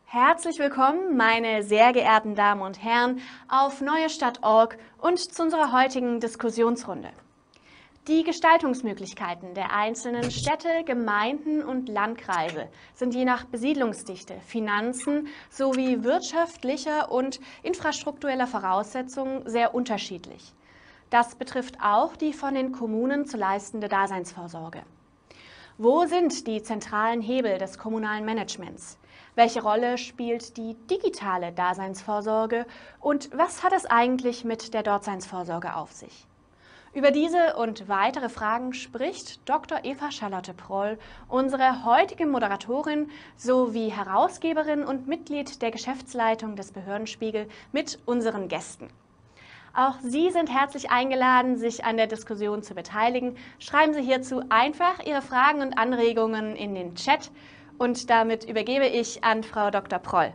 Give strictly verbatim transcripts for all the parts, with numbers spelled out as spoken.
Herzlich willkommen, meine sehr geehrten Damen und Herren, auf neue Stadt Punkt org und zu unserer heutigen Diskussionsrunde. Die Gestaltungsmöglichkeiten der einzelnen Städte, Gemeinden und Landkreise sind je nach Besiedlungsdichte, Finanzen sowie wirtschaftlicher und infrastruktureller Voraussetzungen sehr unterschiedlich. Das betrifft auch die von den Kommunen zu leistende Daseinsvorsorge. Wo sind die zentralen Hebel des kommunalen Managements? Welche Rolle spielt die digitale Daseinsvorsorge und was hat es eigentlich mit der Dortseinsvorsorge auf sich? Über diese und weitere Fragen spricht Doktor Eva Charlotte Proll, unsere heutige Moderatorin sowie Herausgeberin und Mitglied der Geschäftsleitung des Behördenspiegel, mit unseren Gästen. Auch Sie sind herzlich eingeladen, sich an der Diskussion zu beteiligen. Schreiben Sie hierzu einfach Ihre Fragen und Anregungen in den Chat und damit übergebe ich an Frau Doktor Proll.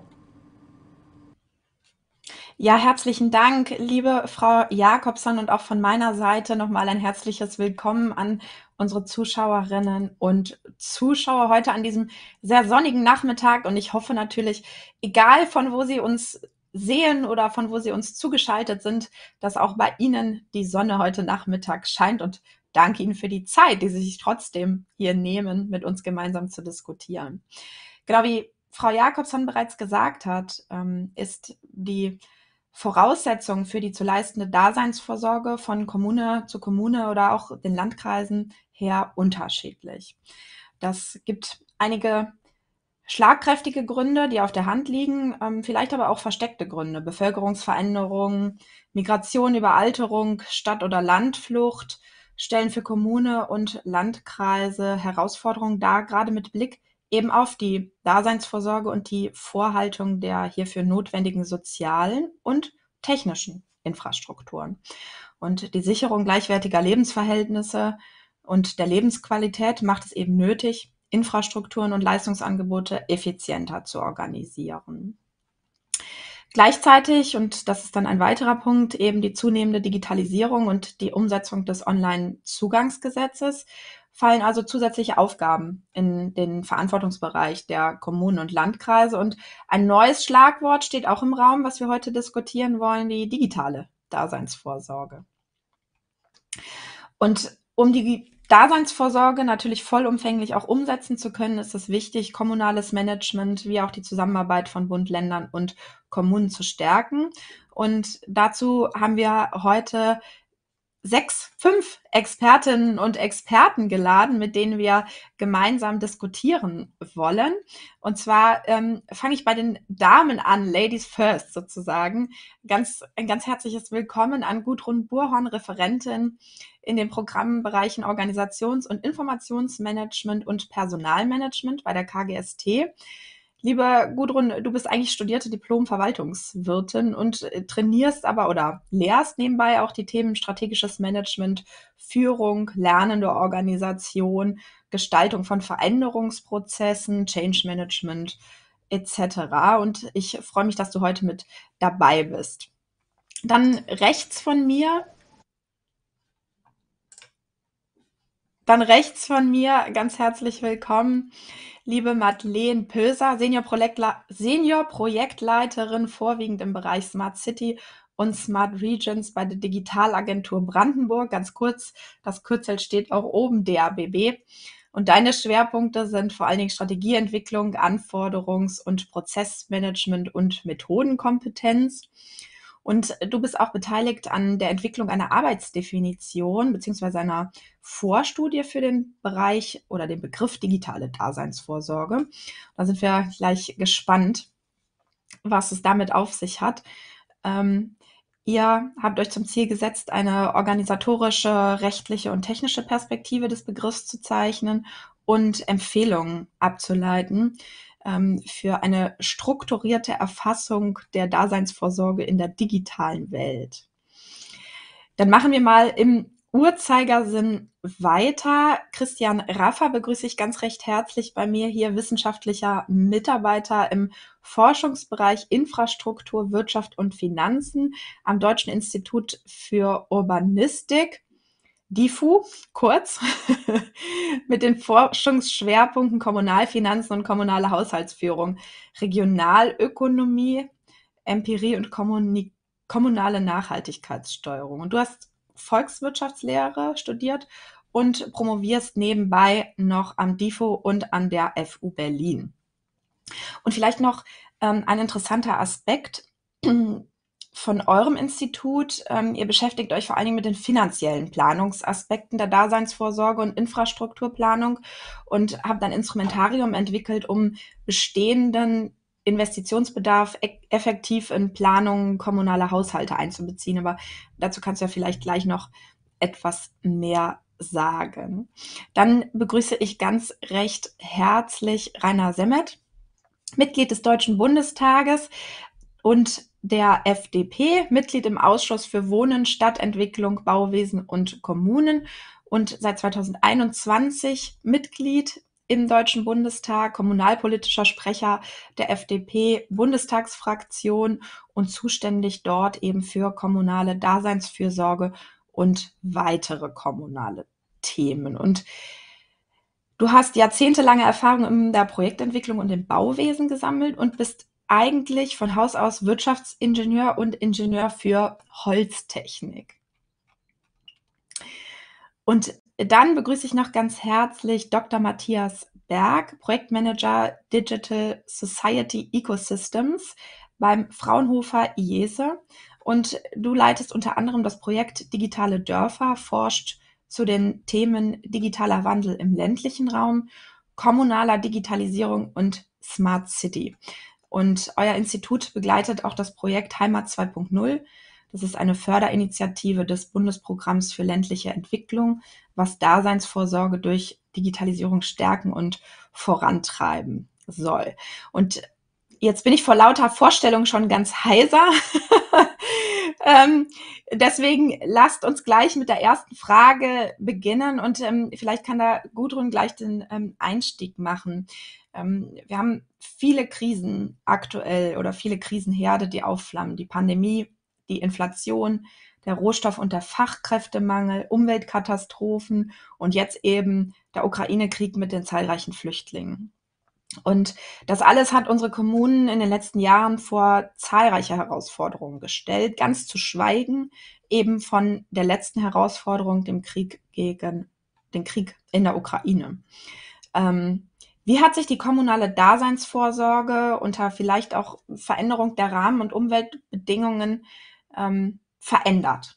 Ja, herzlichen Dank, liebe Frau Jakobson, und auch von meiner Seite nochmal ein herzliches Willkommen an unsere Zuschauerinnen und Zuschauer heute an diesem sehr sonnigen Nachmittag. Und ich hoffe natürlich, egal von wo Sie uns sehen oder von wo Sie uns zugeschaltet sind, dass auch bei Ihnen die Sonne heute Nachmittag scheint, und danke Ihnen für die Zeit, die Sie sich trotzdem hier nehmen, mit uns gemeinsam zu diskutieren. Genau wie Frau Jakobson bereits gesagt hat, ähm, ist die Voraussetzung für die zu leistende Daseinsvorsorge von Kommune zu Kommune oder auch den Landkreisen her unterschiedlich. Das gibt einige schlagkräftige Gründe, die auf der Hand liegen, ähm, vielleicht aber auch versteckte Gründe. Bevölkerungsveränderungen, Migration, Überalterung, Stadt- oder Landflucht stellen für Kommune und Landkreise Herausforderungen dar, gerade mit Blick eben auf die Daseinsvorsorge und die Vorhaltung der hierfür notwendigen sozialen und technischen Infrastrukturen. Und die Sicherung gleichwertiger Lebensverhältnisse und der Lebensqualität macht es eben nötig, Infrastrukturen und Leistungsangebote effizienter zu organisieren. Gleichzeitig, und das ist dann ein weiterer Punkt, eben die zunehmende Digitalisierung und die Umsetzung des Onlinezugangsgesetzes, fallen also zusätzliche Aufgaben in den Verantwortungsbereich der Kommunen und Landkreise. Und ein neues Schlagwort steht auch im Raum, was wir heute diskutieren wollen, die digitale Daseinsvorsorge. Und um die Daseinsvorsorge natürlich vollumfänglich auch umsetzen zu können, ist es wichtig, kommunales Management wie auch die Zusammenarbeit von Bund, Ländern und Kommunen zu stärken. Und dazu haben wir heute sechs, fünf Expertinnen und Experten geladen, mit denen wir gemeinsam diskutieren wollen. Und zwar ähm, fange ich bei den Damen an, Ladies first sozusagen. Ganz, ein ganz herzliches Willkommen an Gudrun Burhorn, Referentin in den Programmbereichen Organisations- und Informationsmanagement und Personalmanagement bei der K G S T. Liebe Gudrun, du bist eigentlich studierte Diplom-Verwaltungswirtin und äh, trainierst aber oder lehrst nebenbei auch die Themen strategisches Management, Führung, lernende Organisation, Gestaltung von Veränderungsprozessen, Change Management et cetera. Und ich freue mich, dass du heute mit dabei bist. Dann rechts von mir Dann rechts von mir ganz herzlich willkommen, liebe Madeleine Pöser, Senior, Projektle Senior Projektleiterin vorwiegend im Bereich Smart City und Smart Regions bei der Digitalagentur Brandenburg. Ganz kurz, das Kürzel steht auch oben, D A B B. Und deine Schwerpunkte sind vor allen Dingen Strategieentwicklung, Anforderungs- und Prozessmanagement und Methodenkompetenz. Und du bist auch beteiligt an der Entwicklung einer Arbeitsdefinition beziehungsweise einer Vorstudie für den Bereich oder den Begriff digitale Daseinsvorsorge. Da sind wir gleich gespannt, was es damit auf sich hat. Ähm, ihr habt euch zum Ziel gesetzt, eine organisatorische, rechtliche und technische Perspektive des Begriffs zu zeichnen und Empfehlungen abzuleiten ähm, für eine strukturierte Erfassung der Daseinsvorsorge in der digitalen Welt. Dann machen wir mal im Uhrzeigersinn weiter. Christian Raffer begrüße ich ganz recht herzlich bei mir hier, wissenschaftlicher Mitarbeiter im Forschungsbereich Infrastruktur, Wirtschaft und Finanzen am Deutschen Institut für Urbanistik. DIFU, kurz, mit den Forschungsschwerpunkten Kommunalfinanzen und kommunale Haushaltsführung, Regionalökonomie, Empirie und Kommuni kommunale Nachhaltigkeitssteuerung. Und du hast Volkswirtschaftslehre studiert und promovierst nebenbei noch am DIFU und an der F U Berlin. Und vielleicht noch ähm, ein interessanter Aspekt von eurem Institut. Ähm, ihr beschäftigt euch vor allen Dingen mit den finanziellen Planungsaspekten der Daseinsvorsorge und Infrastrukturplanung und habt ein Instrumentarium entwickelt, um bestehenden Investitionsbedarf e effektiv in Planungen kommunaler Haushalte einzubeziehen. Aber dazu kannst du ja vielleicht gleich noch etwas mehr sagen. Dann begrüße ich ganz recht herzlich Rainer Semmet, Mitglied des Deutschen Bundestages und der F D P, Mitglied im Ausschuss für Wohnen, Stadtentwicklung, Bauwesen und Kommunen und seit zweitausendeinundzwanzig Mitglied im Deutschen Bundestag, kommunalpolitischer Sprecher der F D P-Bundestagsfraktion und zuständig dort eben für kommunale Daseinsfürsorge und weitere kommunale Themen. Und du hast jahrzehntelange Erfahrung in der Projektentwicklung und im Bauwesen gesammelt und bist eigentlich von Haus aus Wirtschaftsingenieur und Ingenieur für Holztechnik. Und dann begrüße ich noch ganz herzlich Doktor Matthias Berg, Projektmanager Digital Society Ecosystems beim Fraunhofer I E S E. Und du leitest unter anderem das Projekt Digitale Dörfer, forscht zu den Themen digitaler Wandel im ländlichen Raum, kommunaler Digitalisierung und Smart City. Und euer Institut begleitet auch das Projekt Heimat zwei Punkt null. Das ist eine Förderinitiative des Bundesprogramms für ländliche Entwicklung, was Daseinsvorsorge durch Digitalisierung stärken und vorantreiben soll. Und jetzt bin ich vor lauter Vorstellung schon ganz heiser. ähm, deswegen lasst uns gleich mit der ersten Frage beginnen und ähm, vielleicht kann da Gudrun gleich den ähm, Einstieg machen. Ähm, wir haben viele Krisen aktuell oder viele Krisenherde, die aufflammen. Die Pandemie, die Inflation, der Rohstoff- und der Fachkräftemangel, Umweltkatastrophen und jetzt eben der Ukraine-Krieg mit den zahlreichen Flüchtlingen. Und das alles hat unsere Kommunen in den letzten Jahren vor zahlreiche Herausforderungen gestellt, ganz zu schweigen eben von der letzten Herausforderung, dem Krieg gegen den Krieg in der Ukraine. Ähm, wie hat sich die kommunale Daseinsvorsorge unter vielleicht auch Veränderung der Rahmen- und Umweltbedingungen ähm, verändert?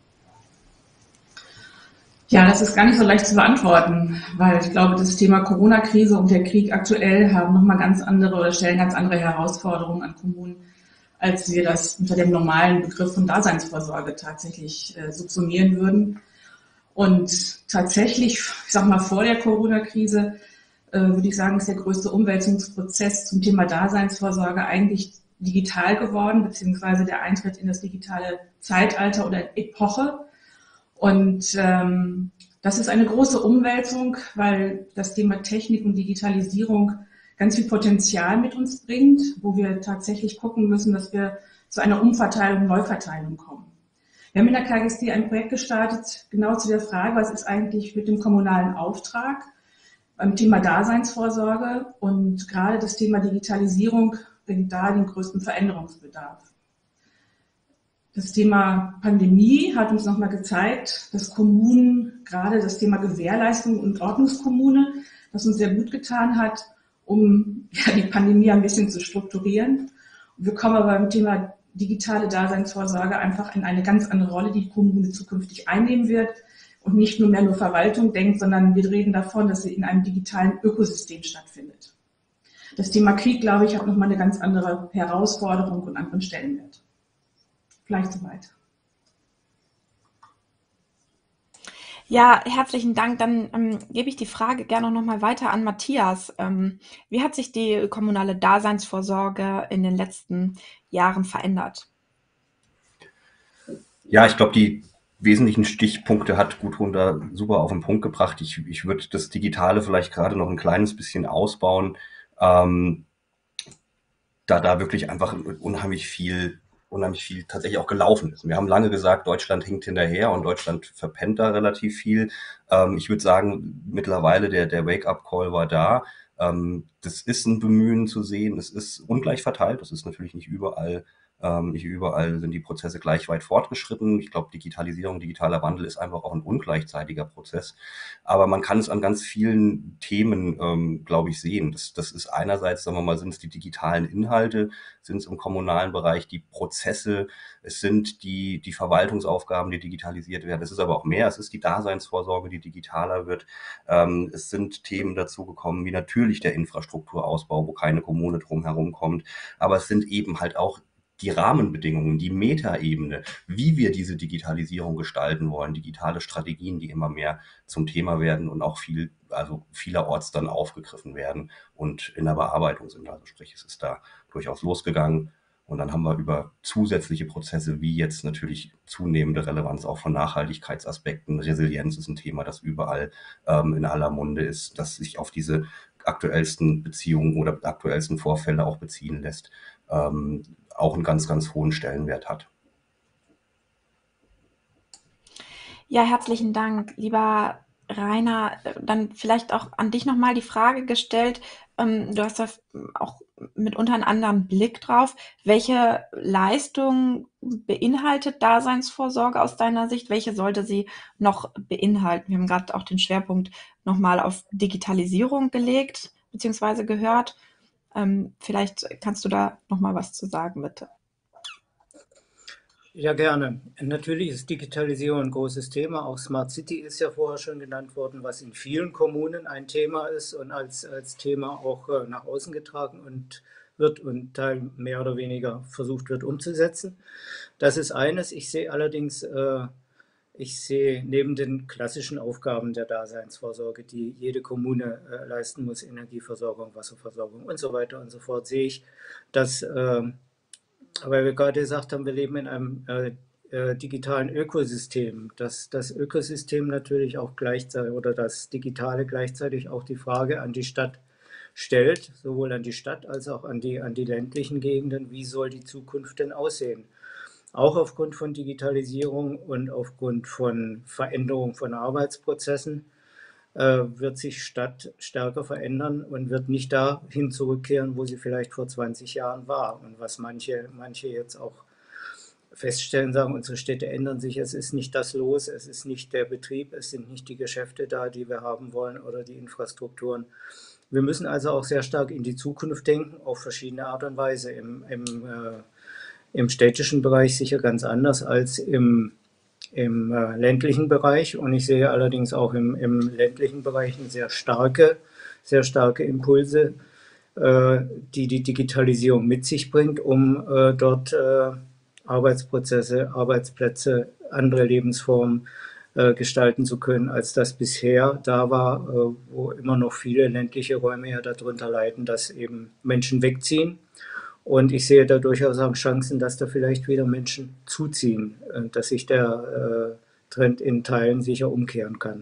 Ja, das ist gar nicht so leicht zu beantworten, weil ich glaube, das Thema Corona-Krise und der Krieg aktuell haben nochmal ganz andere oder stellen ganz andere Herausforderungen an Kommunen, als wir das unter dem normalen Begriff von Daseinsvorsorge tatsächlich äh, subsumieren würden. Und tatsächlich, ich sag mal, vor der Corona-Krise äh, würde ich sagen, ist der größte Umwälzungsprozess zum Thema Daseinsvorsorge eigentlich digital geworden, beziehungsweise der Eintritt in das digitale Zeitalter oder Epoche. Und ähm, das ist eine große Umwälzung, weil das Thema Technik und Digitalisierung ganz viel Potenzial mit uns bringt, wo wir tatsächlich gucken müssen, dass wir zu einer Umverteilung, Neuverteilung kommen. Wir haben in der K G S T ein Projekt gestartet, genau zu der Frage, was ist eigentlich mit dem kommunalen Auftrag beim Thema Daseinsvorsorge, und gerade das Thema Digitalisierung bringt da den größten Veränderungsbedarf. Das Thema Pandemie hat uns nochmal gezeigt, dass Kommunen, gerade das Thema Gewährleistung und Ordnungskommune, das uns sehr gut getan hat, um ja, die Pandemie ein bisschen zu strukturieren. Und wir kommen aber beim Thema digitale Daseinsvorsorge einfach in eine ganz andere Rolle, die die Kommune zukünftig einnehmen wird und nicht nur mehr nur Verwaltung denkt, sondern wir reden davon, dass sie in einem digitalen Ökosystem stattfindet. Das Thema Krieg, glaube ich, hat nochmal eine ganz andere Herausforderung und anderen Stellenwert. Vielleicht soweit. Ja, herzlichen Dank. Dann ähm, gebe ich die Frage gerne noch mal weiter an Matthias. Ähm, wie hat sich die kommunale Daseinsvorsorge in den letzten Jahren verändert? Ja, ich glaube, die wesentlichen Stichpunkte hat Gudrun da super auf den Punkt gebracht. Ich, ich würde das Digitale vielleicht gerade noch ein kleines bisschen ausbauen, ähm, da da wirklich einfach unheimlich viel unheimlich viel tatsächlich auch gelaufen ist. Wir haben lange gesagt, Deutschland hinkt hinterher und Deutschland verpennt da relativ viel. Ähm, ich würde sagen, mittlerweile der, der Wake-up-Call war da. Ähm, das ist ein Bemühen zu sehen. Es ist ungleich verteilt. Das ist natürlich nicht überall ähm, nicht überall sind die Prozesse gleich weit fortgeschritten. Ich glaube, Digitalisierung, digitaler Wandel ist einfach auch ein ungleichzeitiger Prozess. Aber man kann es an ganz vielen Themen, ähm, glaube ich, sehen. Das, das ist einerseits, sagen wir mal, sind es die digitalen Inhalte, sind es im kommunalen Bereich die Prozesse, es sind die, die Verwaltungsaufgaben, die digitalisiert werden. Es ist aber auch mehr. Es ist die Daseinsvorsorge, die digitaler wird. Ähm, es sind Themen dazugekommen, wie natürlich der Infrastrukturausbau, wo keine Kommune drum herum kommt. Aber es sind eben halt auch die Rahmenbedingungen, die Metaebene, wie wir diese Digitalisierung gestalten wollen, digitale Strategien, die immer mehr zum Thema werden und auch viel, also vielerorts dann aufgegriffen werden und in der Bearbeitung sind. Also sprich, es ist da durchaus losgegangen. Und dann haben wir über zusätzliche Prozesse, wie jetzt natürlich zunehmende Relevanz auch von Nachhaltigkeitsaspekten. Resilienz ist ein Thema, das überall ähm, in aller Munde ist, das sich auf diese aktuellsten Beziehungen oder aktuellsten Vorfälle auch beziehen lässt. Ähm, auch einen ganz, ganz hohen Stellenwert hat. Ja, herzlichen Dank, lieber Rainer. Dann vielleicht auch an dich nochmal die Frage gestellt. Ähm, du hast da auch mitunter einen anderen Blick drauf. Welche Leistung beinhaltet Daseinsvorsorge aus deiner Sicht? Welche sollte sie noch beinhalten? Wir haben gerade auch den Schwerpunkt nochmal auf Digitalisierung gelegt, beziehungsweise gehört. Ähm, vielleicht kannst du da nochmal was zu sagen, bitte. Ja, gerne. Natürlich ist Digitalisierung ein großes Thema. Auch Smart City ist ja vorher schon genannt worden, was in vielen Kommunen ein Thema ist und als, als Thema auch äh, nach außen getragen und wird und Teil mehr oder weniger versucht wird umzusetzen. Das ist eines. Ich sehe allerdings, äh, ich sehe neben den klassischen Aufgaben der Daseinsvorsorge, die jede Kommune äh, leisten muss, Energieversorgung, Wasserversorgung und so weiter und so fort, sehe ich, dass äh, weil wir gerade gesagt haben, wir leben in einem äh, äh, digitalen Ökosystem, dass das Ökosystem natürlich auch gleichzeitig oder das Digitale gleichzeitig auch die Frage an die Stadt stellt, sowohl an die Stadt als auch an die, an die ländlichen Gegenden, wie soll die Zukunft denn aussehen? Auch aufgrund von Digitalisierung und aufgrund von Veränderung von Arbeitsprozessen äh, wird sich Stadt stärker verändern und wird nicht dahin zurückkehren, wo sie vielleicht vor zwanzig Jahren war. Und was manche, manche jetzt auch feststellen, sagen, unsere Städte ändern sich, es ist nicht das Los, es ist nicht der Betrieb, es sind nicht die Geschäfte da, die wir haben wollen oder die Infrastrukturen. Wir müssen also auch sehr stark in die Zukunft denken, auf verschiedene Art und Weise. Im, im, äh, im städtischen Bereich sicher ganz anders als im im äh, ländlichen Bereich, und ich sehe allerdings auch im, im ländlichen Bereich eine sehr starke, sehr starke Impulse, äh, die die Digitalisierung mit sich bringt, um äh, dort äh, Arbeitsprozesse, Arbeitsplätze, andere Lebensformen äh, gestalten zu können, als das bisher da war, äh, wo immer noch viele ländliche Räume ja darunter leiden, dass eben Menschen wegziehen. Und ich sehe da durchaus auch Chancen, dass da vielleicht wieder Menschen zuziehen, dass sich der äh, Trend in Teilen sicher umkehren kann.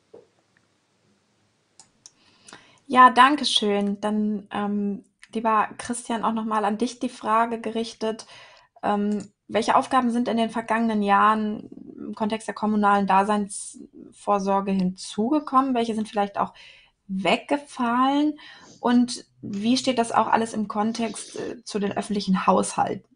Ja, danke schön. Dann, ähm, lieber Christian, auch nochmal an dich die Frage gerichtet. Ähm, welche Aufgaben sind in den vergangenen Jahren im Kontext der kommunalen Daseinsvorsorge hinzugekommen? Welche sind vielleicht auch weggefallen? Und wie steht das auch alles im Kontext äh, zu den öffentlichen Haushalten?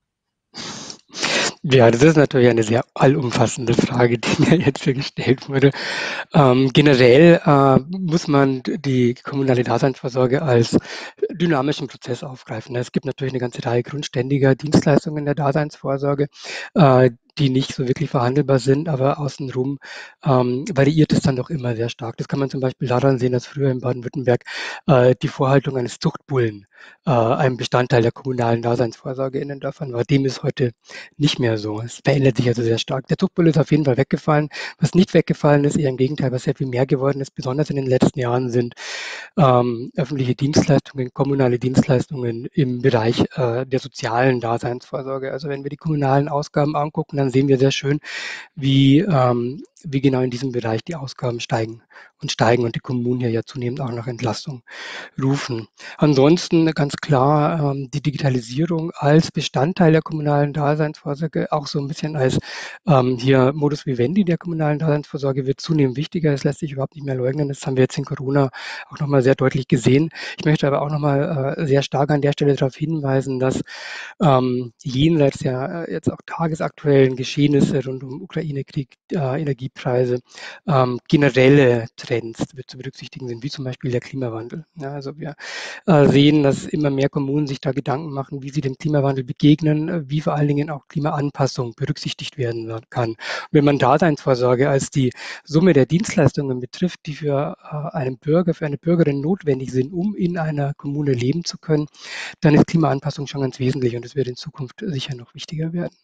Ja, das ist natürlich eine sehr allumfassende Frage, die mir jetzt hier gestellt wurde. Ähm, generell äh, muss man die kommunale Daseinsvorsorge als dynamischen Prozess aufgreifen. Es gibt natürlich eine ganze Reihe grundständiger Dienstleistungen der Daseinsvorsorge, äh, die nicht so wirklich verhandelbar sind, aber außenrum ähm, variiert es dann doch immer sehr stark. Das kann man zum Beispiel daran sehen, dass früher in Baden-Württemberg äh, die Vorhaltung eines Zuchtbullen äh, ein Bestandteil der kommunalen Daseinsvorsorge in den Dörfern war. Dem ist heute nicht mehr so. Es verändert sich also sehr stark. Der Zuchtbulle ist auf jeden Fall weggefallen. Was nicht weggefallen ist, eher im Gegenteil, was sehr viel mehr geworden ist, besonders in den letzten Jahren, sind ähm, öffentliche Dienstleistungen, kommunale Dienstleistungen im Bereich äh, der sozialen Daseinsvorsorge. Also wenn wir die kommunalen Ausgaben angucken, dann sehen wir sehr schön, wie ähm, wie genau in diesem Bereich die Ausgaben steigen und steigen und die Kommunen hier ja zunehmend auch nach Entlastung rufen. Ansonsten ganz klar ähm, die Digitalisierung als Bestandteil der kommunalen Daseinsvorsorge, auch so ein bisschen als ähm, hier Modus vivendi der kommunalen Daseinsvorsorge wird zunehmend wichtiger. Das lässt sich überhaupt nicht mehr leugnen. Das haben wir jetzt in Corona auch nochmal sehr deutlich gesehen. Ich möchte aber auch nochmal äh, sehr stark an der Stelle darauf hinweisen, dass ähm, jenseits der äh, jetzt auch tagesaktuellen Geschehnisse rund um Ukraine-Krieg, äh, Energiepreise, ähm, generelle Trends zu berücksichtigen sind, wie zum Beispiel der Klimawandel. Ja, also wir äh, sehen, dass immer mehr Kommunen sich da Gedanken machen, wie sie dem Klimawandel begegnen, äh, wie vor allen Dingen auch Klimaanpassung berücksichtigt werden kann. Und wenn man Daseinsvorsorge als die Summe der Dienstleistungen betrifft, die für äh, einen Bürger, für eine Bürgerin notwendig sind, um in einer Kommune leben zu können, dann ist Klimaanpassung schon ganz wesentlich und es wird in Zukunft sicher noch wichtiger werden.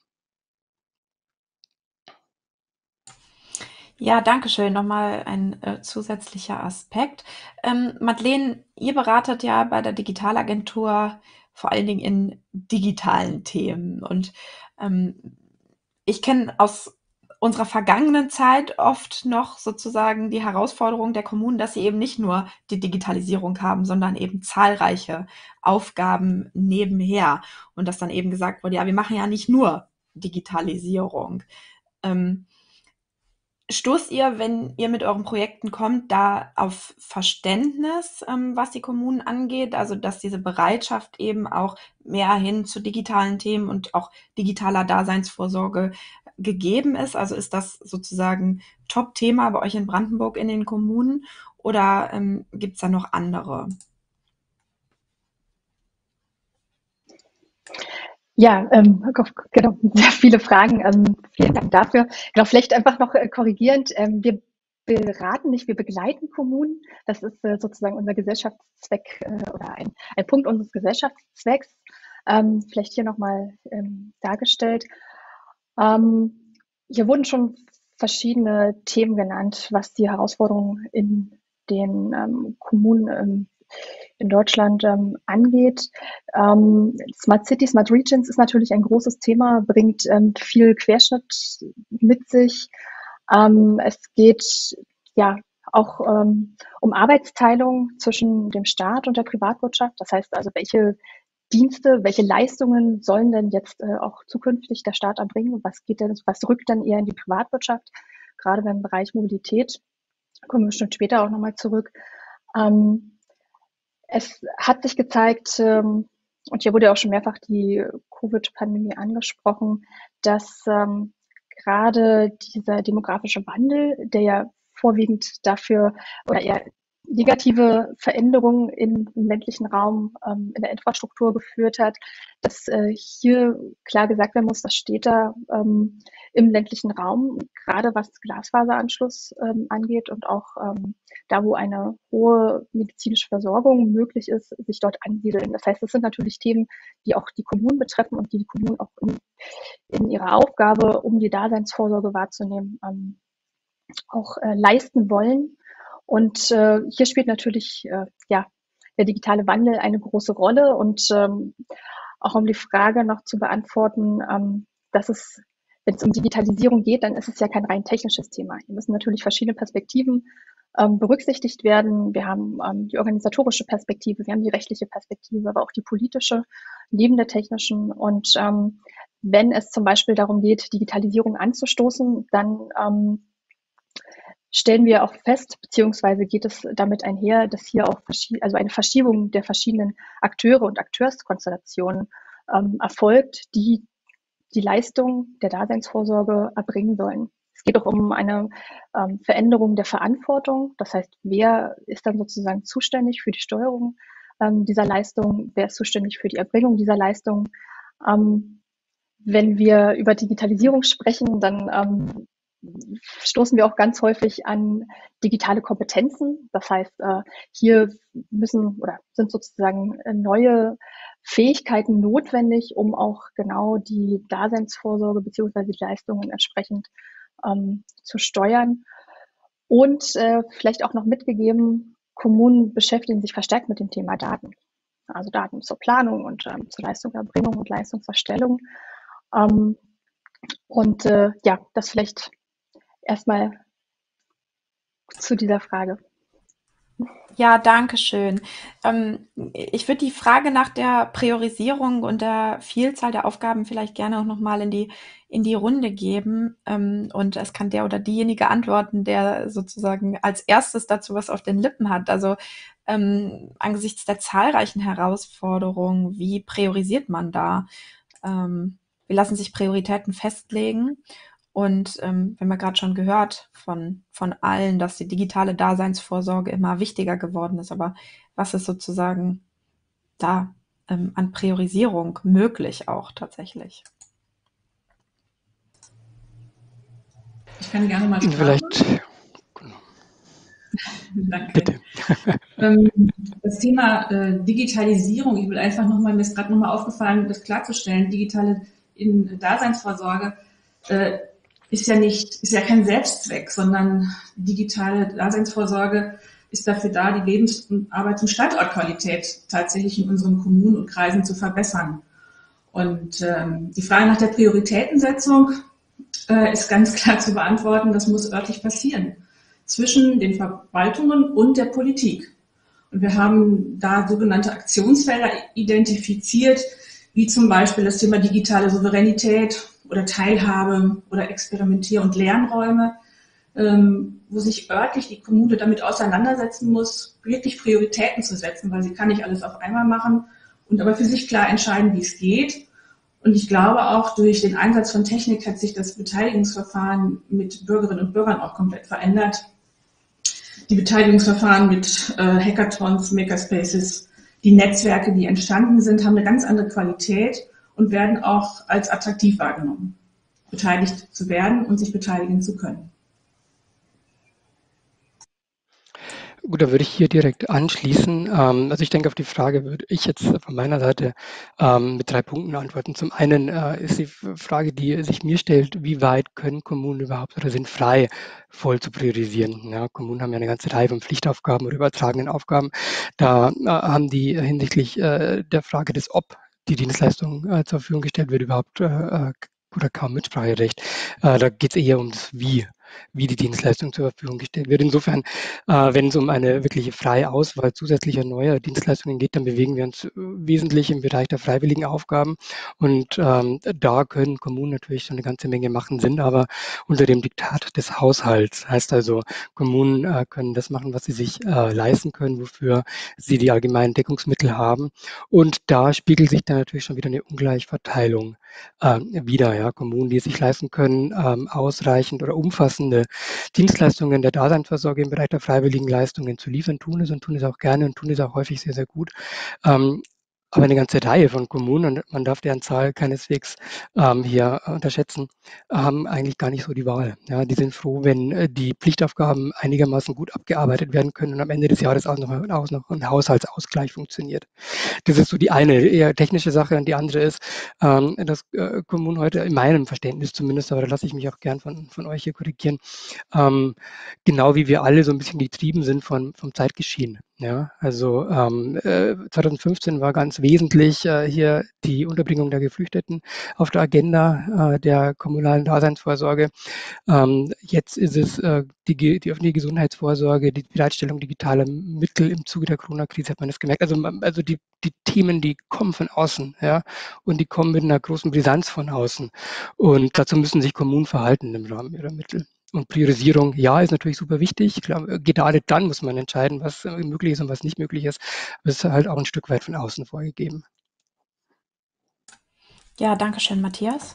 Ja, danke schön. Nochmal ein äh, zusätzlicher Aspekt. Ähm, Madeleine, ihr beratet ja bei der Digitalagentur vor allen Dingen in digitalen Themen. Und ähm, ich kenne aus unserer vergangenen Zeit oft noch sozusagen die Herausforderung der Kommunen, dass sie eben nicht nur die Digitalisierung haben, sondern eben zahlreiche Aufgaben nebenher. Und dass dann eben gesagt wurde, ja, wir machen ja nicht nur Digitalisierung. Ähm, Stoßt ihr, wenn ihr mit euren Projekten kommt, da auf Verständnis, ähm, was die Kommunen angeht? Also, dass diese Bereitschaft eben auch mehr hin zu digitalen Themen und auch digitaler Daseinsvorsorge gegeben ist? Also ist das sozusagen Top-Thema bei euch in Brandenburg in den Kommunen oder ähm, gibt es da noch andere? Ja, ähm, genau, sehr viele Fragen. Ähm, vielen Dank dafür. Genau, vielleicht einfach noch äh, korrigierend. Ähm, wir beraten nicht, wir begleiten Kommunen. Das ist äh, sozusagen unser Gesellschaftszweck äh, oder ein, ein Punkt unseres Gesellschaftszwecks. Ähm, vielleicht hier nochmal ähm, dargestellt. Ähm, hier wurden schon verschiedene Themen genannt, was die Herausforderungen in den ähm, Kommunen ähm, in Deutschland ähm, angeht. Ähm, Smart Cities, Smart Regions ist natürlich ein großes Thema, bringt ähm, viel Querschnitt mit sich. Ähm, es geht ja auch ähm, um Arbeitsteilung zwischen dem Staat und der Privatwirtschaft. Das heißt also, welche Dienste, welche Leistungen sollen denn jetzt äh, auch zukünftig der Staat erbringen? Was geht denn, was rückt denn eher in die Privatwirtschaft? Gerade beim Bereich Mobilität kommen wir schon später auch nochmal zurück. Ähm, es hat sich gezeigt, ähm, und hier wurde ja auch schon mehrfach die Covid-Pandemie angesprochen, dass ähm, gerade dieser demografische Wandel, der ja vorwiegend dafür oder eher negative Veränderungen im, im ländlichen Raum, ähm, in der Infrastruktur geführt hat, dass äh, hier klar gesagt werden muss, dass Städte ähm, im ländlichen Raum, gerade was Glasfaseranschluss ähm, angeht und auch ähm, da, wo eine hohe medizinische Versorgung möglich ist, sich dort ansiedeln. Das heißt, das sind natürlich Themen, die auch die Kommunen betreffen und die die Kommunen auch in, in ihrer Aufgabe, um die Daseinsvorsorge wahrzunehmen, ähm, auch äh, leisten wollen. Und äh, hier spielt natürlich äh, ja, der digitale Wandel eine große Rolle. Und ähm, auch um die Frage noch zu beantworten, ähm, dass es, wenn es um Digitalisierung geht, dann ist es ja kein rein technisches Thema. Hier müssen natürlich verschiedene Perspektiven ähm, berücksichtigt werden. Wir haben ähm, die organisatorische Perspektive, wir haben die rechtliche Perspektive, aber auch die politische neben der technischen. Und ähm, wenn es zum Beispiel darum geht, Digitalisierung anzustoßen, dann ähm, stellen wir auch fest, beziehungsweise geht es damit einher, dass hier auch also eine Verschiebung der verschiedenen Akteure und Akteurskonstellationen ähm, erfolgt, die die Leistung der Daseinsvorsorge erbringen sollen. Es geht auch um eine ähm, Veränderung der Verantwortung. Das heißt, wer ist dann sozusagen zuständig für die Steuerung ähm, dieser Leistung? Wer ist zuständig für die Erbringung dieser Leistung? Ähm, wenn wir über Digitalisierung sprechen, dann ähm, stoßen wir auch ganz häufig an digitale Kompetenzen. Das heißt, äh, hier müssen oder sind sozusagen neue Fähigkeiten notwendig, um auch genau die Daseinsvorsorge beziehungsweise die Leistungen entsprechend ähm, zu steuern. Und äh, vielleicht auch noch mitgegeben, Kommunen beschäftigen sich verstärkt mit dem Thema Daten. Also Daten zur Planung und ähm, zur Leistungserbringung und Leistungserstellung. Ähm, und äh, ja, das vielleicht erstmal zu dieser Frage. Ja, danke schön. Ähm, ich würde die Frage nach der Priorisierung und der Vielzahl der Aufgaben vielleicht gerne auch nochmal in die, in die Runde geben. Ähm, und es kann der oder diejenige antworten, der sozusagen als erstes dazu was auf den Lippen hat. Also ähm, angesichts der zahlreichen Herausforderungen, wie priorisiert man da? Ähm, wie lassen sich Prioritäten festlegen? Und ähm, wir haben ja gerade schon gehört von, von allen, dass die digitale Daseinsvorsorge immer wichtiger geworden ist. Aber was ist sozusagen da ähm, an Priorisierung möglich auch tatsächlich? Ich kann gerne mal starten. Vielleicht, Danke. bitte. Ähm, Das Thema äh, Digitalisierung, ich will einfach nochmal, mir ist gerade nochmal aufgefallen, das klarzustellen, digitale in Daseinsvorsorge äh, ist ja nicht, ist ja kein Selbstzweck, sondern digitale Daseinsvorsorge ist dafür da, die Lebens- und Arbeits- und Standortqualität tatsächlich in unseren Kommunen und Kreisen zu verbessern. Und ähm, die Frage nach der Prioritätensetzung äh, ist ganz klar zu beantworten, das muss örtlich passieren, zwischen den Verwaltungen und der Politik. Und wir haben da sogenannte Aktionsfelder identifiziert, wie zum Beispiel das Thema digitale Souveränität oder Teilhabe oder Experimentier- und Lernräume, ähm, wo sich örtlich die Kommune damit auseinandersetzen muss, wirklich Prioritäten zu setzen, weil sie kann nicht alles auf einmal machen und aber für sich klar entscheiden, wie es geht. Und ich glaube auch, durch den Einsatz von Technik hat sich das Beteiligungsverfahren mit Bürgerinnen und Bürgern auch komplett verändert. Die Beteiligungsverfahren mit äh, Hackathons, Makerspaces, die Netzwerke, die entstanden sind, haben eine ganz andere Qualität und werden auch als attraktiv wahrgenommen, beteiligt zu werden und sich beteiligen zu können. Gut, da würde ich hier direkt anschließen. Ähm, also ich denke, auf die Frage würde ich jetzt von meiner Seite ähm, mit drei Punkten antworten. Zum einen äh, ist die Frage, die sich mir stellt, wie weit können Kommunen überhaupt oder sind frei, voll zu priorisieren? Ja, Kommunen haben ja eine ganze Reihe von Pflichtaufgaben oder übertragenen Aufgaben. Da äh, haben die hinsichtlich äh, der Frage des Ob die Dienstleistung äh, zur Verfügung gestellt wird, überhaupt äh, oder kaum Mitspracherecht. Äh, da geht es eher ums Wie. wie die Dienstleistung zur Verfügung gestellt wird. Insofern, äh, wenn es um eine wirkliche freie Auswahl zusätzlicher neuer Dienstleistungen geht, dann bewegen wir uns äh, wesentlich im Bereich der freiwilligen Aufgaben. Und ähm, da können Kommunen natürlich schon eine ganze Menge machen, sind aber unter dem Diktat des Haushalts. Heißt also, Kommunen äh, können das machen, was sie sich äh, leisten können, wofür sie die allgemeinen Deckungsmittel haben. Und da spiegelt sich dann natürlich schon wieder eine Ungleichverteilung äh, wieder. Ja? Kommunen, die es sich leisten können, ähm, ausreichend oder umfassende Dienstleistungen der Daseinsvorsorge im Bereich der freiwilligen Leistungen zu liefern, tun es und tun es auch gerne und tun es auch häufig sehr, sehr gut. Ähm, aber eine ganze Reihe von Kommunen, und man darf deren Zahl keineswegs ähm, hier unterschätzen, haben eigentlich gar nicht so die Wahl. Ja, die sind froh, wenn äh, die Pflichtaufgaben einigermaßen gut abgearbeitet werden können und am Ende des Jahres auch noch, auch noch ein Haushaltsausgleich funktioniert. Das ist so die eine eher technische Sache und die andere ist, ähm, dass äh, Kommunen heute in meinem Verständnis zumindest, aber da lasse ich mich auch gern von, von euch hier korrigieren, ähm, genau wie wir alle so ein bisschen getrieben sind von, vom Zeitgeschehen. Ja, also ähm, äh, zwanzig fünfzehn war ganz wesentlich äh, hier die Unterbringung der Geflüchteten auf der Agenda äh, der kommunalen Daseinsvorsorge. Ähm, jetzt ist es äh, die, die öffentliche Gesundheitsvorsorge, die Bereitstellung digitaler Mittel im Zuge der Corona-Krise, hat man das gemerkt. Also, also die, die Themen, die kommen von außen, ja, und die kommen mit einer großen Brisanz von außen. Und dazu müssen sich Kommunen verhalten im Rahmen ihrer Mittel. Und Priorisierung, ja, ist natürlich super wichtig. Klar, gerade dann muss man entscheiden, was möglich ist und was nicht möglich ist. Aber es ist halt auch ein Stück weit von außen vorgegeben. Ja, danke schön, Matthias.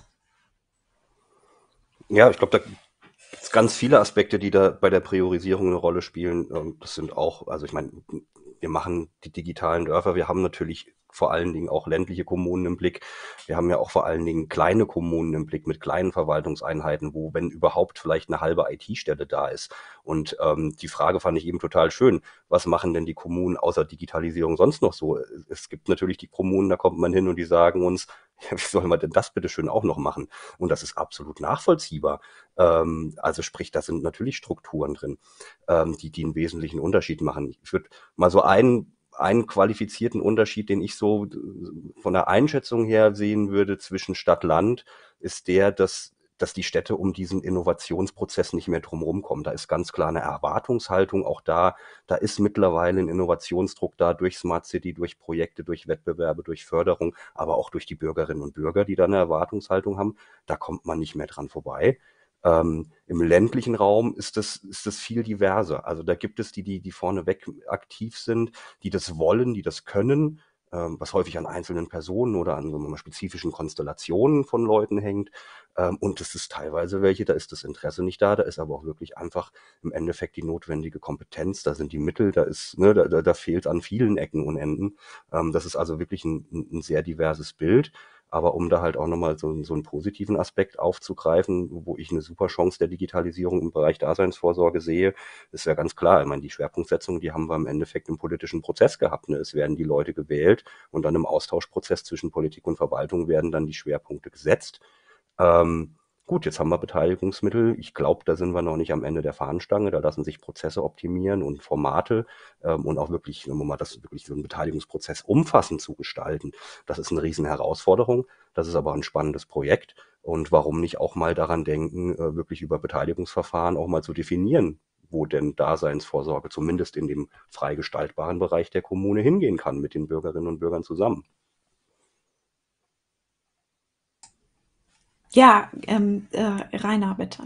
Ja, ich glaube, da gibt es ganz viele Aspekte, die da bei der Priorisierung eine Rolle spielen. Das sind auch, also ich meine, wir machen die digitalen Dörfer, wir haben natürlich vor allen Dingen auch ländliche Kommunen im Blick. Wir haben ja auch vor allen Dingen kleine Kommunen im Blick mit kleinen Verwaltungseinheiten, wo, wenn überhaupt, vielleicht eine halbe I T-Stelle da ist. Und ähm, die Frage fand ich eben total schön. Was machen denn die Kommunen außer Digitalisierung sonst noch so? Es gibt natürlich die Kommunen, da kommt man hin und die sagen uns, ja, wie sollen wir denn das bitte schön auch noch machen? Und das ist absolut nachvollziehbar. Ähm, also sprich, da sind natürlich Strukturen drin, ähm, die, die einen wesentlichen Unterschied machen. Ich würde mal so einen einen qualifizierten Unterschied, den ich so von der Einschätzung her sehen würde zwischen Stadt-Land, ist der, dass dass die Städte um diesen Innovationsprozess nicht mehr drumherum kommen. Da ist ganz klar eine Erwartungshaltung auch da. Da ist mittlerweile ein Innovationsdruck da durch Smart City, durch Projekte, durch Wettbewerbe, durch Förderung, aber auch durch die Bürgerinnen und Bürger, die da eine Erwartungshaltung haben. Da kommt man nicht mehr dran vorbei. Ähm, Im ländlichen Raum ist das, ist das viel diverser. Also da gibt es die, die, die vorneweg aktiv sind, die das wollen, die das können, ähm, was häufig an einzelnen Personen oder an so mal, spezifischen Konstellationen von Leuten hängt. Ähm, und es ist teilweise welche, da ist das Interesse nicht da, da ist aber auch wirklich einfach im Endeffekt die notwendige Kompetenz, da sind die Mittel, da ist, ne, da, da, da fehlt an vielen Ecken und Enden. Ähm, das ist also wirklich ein, ein sehr diverses Bild. Aber um da halt auch nochmal so, so einen positiven Aspekt aufzugreifen, wo ich eine super Chance der Digitalisierung im Bereich Daseinsvorsorge sehe, ist ja ganz klar. Ich meine, die Schwerpunktsetzung, die haben wir im Endeffekt im politischen Prozess gehabt. Ne? Es werden die Leute gewählt und dann im Austauschprozess zwischen Politik und Verwaltung werden dann die Schwerpunkte gesetzt. Ähm, Gut, jetzt haben wir Beteiligungsmittel. Ich glaube, da sind wir noch nicht am Ende der Fahnenstange. Da lassen sich Prozesse optimieren und Formate ähm, und auch wirklich, wenn man mal das wirklich so einen Beteiligungsprozess umfassend zu gestalten. Das ist eine riesen Herausforderung. Das ist aber ein spannendes Projekt. Und warum nicht auch mal daran denken, äh, wirklich über Beteiligungsverfahren auch mal zu definieren, wo denn Daseinsvorsorge zumindest in dem frei gestaltbaren Bereich der Kommune hingehen kann mit den Bürgerinnen und Bürgern zusammen. Ja, ähm, äh, Rainer, bitte.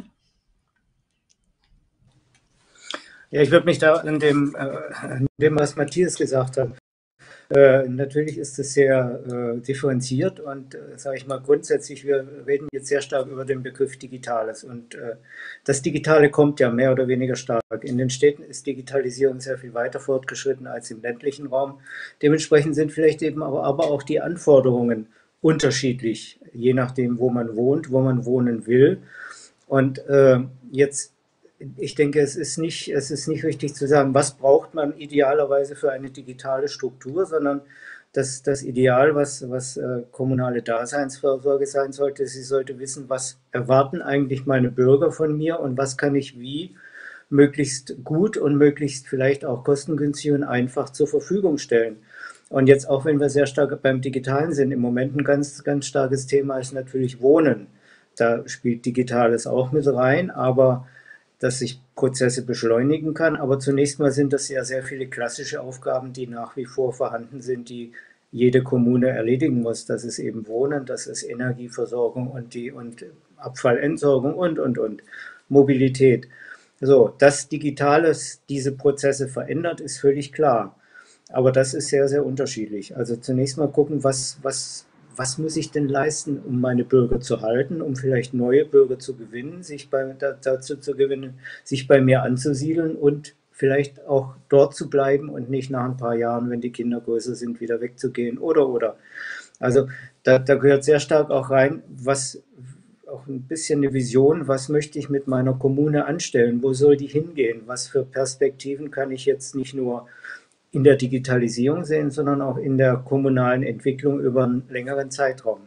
Ja, ich würde mich da an dem, äh, an dem, was Matthias gesagt hat. Äh, natürlich ist es sehr äh, differenziert und, äh, sage ich mal, grundsätzlich, wir reden jetzt sehr stark über den Begriff Digitales und äh, das Digitale kommt ja mehr oder weniger stark. In den Städten ist Digitalisierung sehr viel weiter fortgeschritten als im ländlichen Raum. Dementsprechend sind vielleicht eben aber, aber auch die Anforderungen unterschiedlich, je nachdem, wo man wohnt, wo man wohnen will. Und äh, jetzt, ich denke, es ist nicht, es ist nicht richtig zu sagen, was braucht man idealerweise für eine digitale Struktur, sondern das, das Ideal, was, was äh, kommunale Daseinsvorsorge sein sollte, sie sollte wissen, was erwarten eigentlich meine Bürger von mir und was kann ich wie möglichst gut und möglichst vielleicht auch kostengünstig und einfach zur Verfügung stellen. Und jetzt auch, wenn wir sehr stark beim Digitalen sind, im Moment ein ganz, ganz starkes Thema ist natürlich Wohnen. Da spielt Digitales auch mit rein, aber dass ich Prozesse beschleunigen kann. Aber zunächst mal sind das ja sehr viele klassische Aufgaben, die nach wie vor vorhanden sind, die jede Kommune erledigen muss. Das ist eben Wohnen, das ist Energieversorgung und, die, und Abfallentsorgung und, und, und Mobilität. So, dass Digitales diese Prozesse verändert, ist völlig klar. Aber das ist sehr, sehr unterschiedlich. Also zunächst mal gucken, was, was, was muss ich denn leisten, um meine Bürger zu halten, um vielleicht neue Bürger zu gewinnen, sich bei, dazu zu gewinnen, sich bei mir anzusiedeln und vielleicht auch dort zu bleiben und nicht nach ein paar Jahren, wenn die Kinder größer sind, wieder wegzugehen oder, oder. Also da, da gehört sehr stark auch rein, was auch ein bisschen eine Vision, was möchte ich mit meiner Kommune anstellen, wo soll die hingehen, was für Perspektiven kann ich jetzt nicht nur in der Digitalisierung sehen, sondern auch in der kommunalen Entwicklung über einen längeren Zeitraum.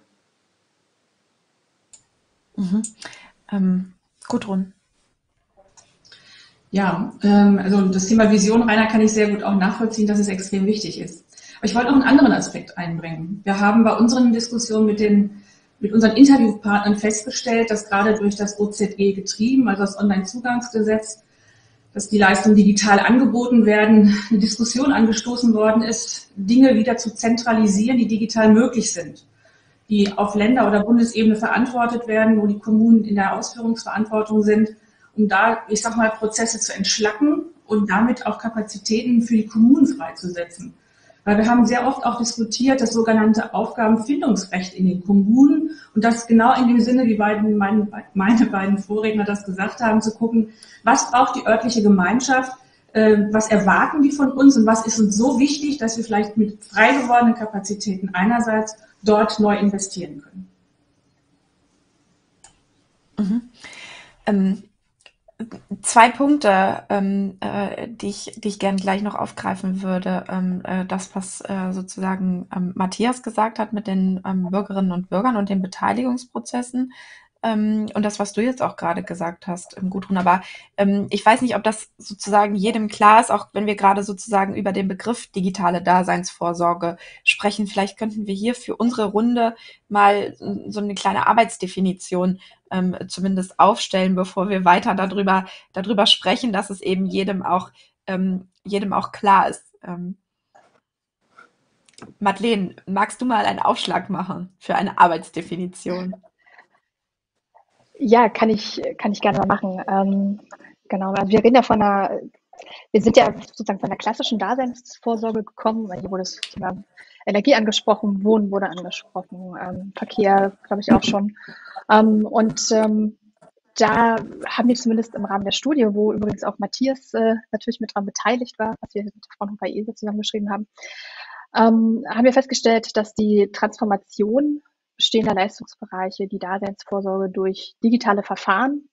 Mhm. Ähm, Gudrun. Ja, ähm, also das Thema Vision, Rainer, kann ich sehr gut auch nachvollziehen, dass es extrem wichtig ist. Aber ich wollte noch einen anderen Aspekt einbringen. Wir haben bei unseren Diskussionen mit den mit unseren Interviewpartnern festgestellt, dass gerade durch das O Z G getrieben, also das Onlinezugangsgesetz, dass die Leistungen digital angeboten werden, eine Diskussion angestoßen worden ist, Dinge wieder zu zentralisieren, die digital möglich sind, die auf Länder- oder Bundesebene verantwortet werden, wo die Kommunen in der Ausführungsverantwortung sind, um da, ich sag mal, Prozesse zu entschlacken und damit auch Kapazitäten für die Kommunen freizusetzen. Weil wir haben sehr oft auch diskutiert, das sogenannte Aufgabenfindungsrecht in den Kommunen und das genau in dem Sinne, wie beiden, meine, meine beiden Vorredner das gesagt haben, zu gucken, was braucht die örtliche Gemeinschaft, äh, was erwarten die von uns und was ist uns so wichtig, dass wir vielleicht mit frei gewordenen Kapazitäten einerseits dort neu investieren können. Mhm. Ähm, Zwei Punkte, ähm, äh, die ich, die ich gerne gleich noch aufgreifen würde. Ähm, äh, das, was äh, sozusagen ähm, Matthias gesagt hat mit den ähm, Bürgerinnen und Bürgern und den Beteiligungsprozessen. Ähm, und das, was du jetzt auch gerade gesagt hast, ähm, Gudrun, aber ähm, ich weiß nicht, ob das sozusagen jedem klar ist, auch wenn wir gerade sozusagen über den Begriff digitale Daseinsvorsorge sprechen. Vielleicht könnten wir hier für unsere Runde mal so eine kleine Arbeitsdefinition ähm, zumindest aufstellen, bevor wir weiter darüber, darüber sprechen, dass es eben jedem auch, ähm, jedem auch klar ist. Ähm, Madeleine, magst du mal einen Aufschlag machen für eine Arbeitsdefinition? Ja, kann ich, kann ich gerne mal machen. Ähm, genau, also wir reden ja von einer, wir sind ja sozusagen von der klassischen Daseinsvorsorge gekommen, weil hier wurde das Thema Energie angesprochen, Wohnen wurde angesprochen, ähm, Verkehr, glaube ich, auch schon. Ähm, und ähm, da haben wir zumindest im Rahmen der Studie, wo übrigens auch Matthias äh, natürlich mit dran beteiligt war, was wir mit Fraunhofer I S E zusammengeschrieben haben, ähm, haben wir festgestellt, dass die Transformation bestehender Leistungsbereiche, die Daseinsvorsorge durch digitale Verfahren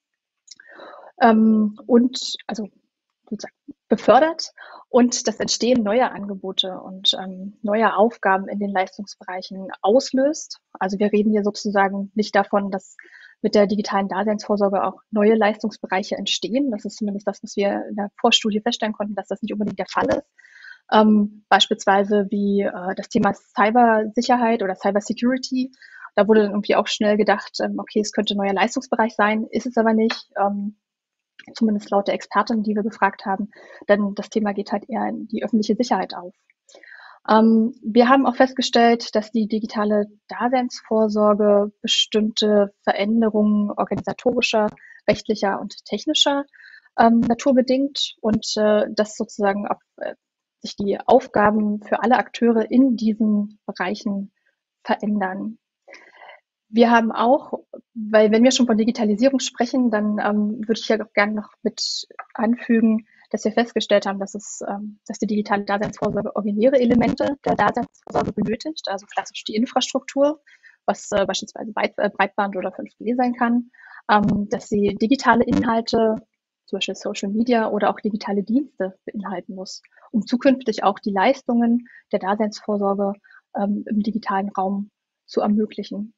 ähm, und also sozusagen befördert und das Entstehen neuer Angebote und ähm, neuer Aufgaben in den Leistungsbereichen auslöst. Also wir reden hier sozusagen nicht davon, dass mit der digitalen Daseinsvorsorge auch neue Leistungsbereiche entstehen. Das ist zumindest das, was wir in der Vorstudie feststellen konnten, dass das nicht unbedingt der Fall ist. Ähm, beispielsweise wie äh, das Thema Cybersicherheit oder Cybersecurity. Da wurde dann irgendwie auch schnell gedacht, ähm, okay, es könnte ein neuer Leistungsbereich sein, ist es aber nicht. Ähm, zumindest laut der Expertin, die wir befragt haben, denn das Thema geht halt eher in die öffentliche Sicherheit auf. Ähm, wir haben auch festgestellt, dass die digitale Daseinsvorsorge bestimmte Veränderungen organisatorischer, rechtlicher und technischer ähm, Natur bedingt und äh, dass sozusagen auch äh, sich die Aufgaben für alle Akteure in diesen Bereichen verändern. Wir haben auch, weil wenn wir schon von Digitalisierung sprechen, dann ähm, würde ich ja doch gerne noch mit anfügen, dass wir festgestellt haben, dass es, ähm, dass die digitale Daseinsvorsorge originäre Elemente der Daseinsvorsorge benötigt, also klassisch die Infrastruktur, was äh, beispielsweise Breit, äh, Breitband oder fünf G sein kann, ähm, dass sie digitale Inhalte, zum Beispiel Social Media oder auch digitale Dienste beinhalten muss, um zukünftig auch die Leistungen der Daseinsvorsorge ähm, im digitalen Raum zu ermöglichen.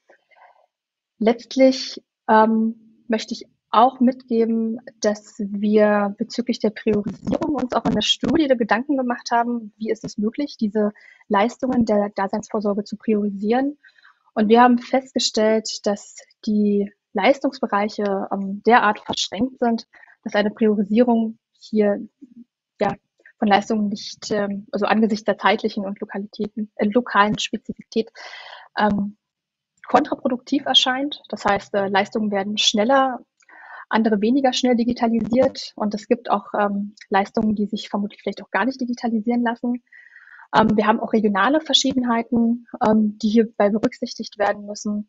Letztlich ähm, möchte ich auch mitgeben, dass wir bezüglich der Priorisierung uns auch in der Studie Gedanken gemacht haben, wie ist es möglich, diese Leistungen der Daseinsvorsorge zu priorisieren. Und wir haben festgestellt, dass die Leistungsbereiche ähm, derart verschränkt sind, dass eine Priorisierung hier ja, von Leistungen nicht, ähm, also angesichts der zeitlichen und Lokalitäten, äh, lokalen Spezifität ähm, kontraproduktiv erscheint. Das heißt, äh, Leistungen werden schneller, andere weniger schnell digitalisiert und es gibt auch ähm, Leistungen, die sich vermutlich vielleicht auch gar nicht digitalisieren lassen. Ähm, wir haben auch regionale Verschiedenheiten, ähm, die hierbei berücksichtigt werden müssen.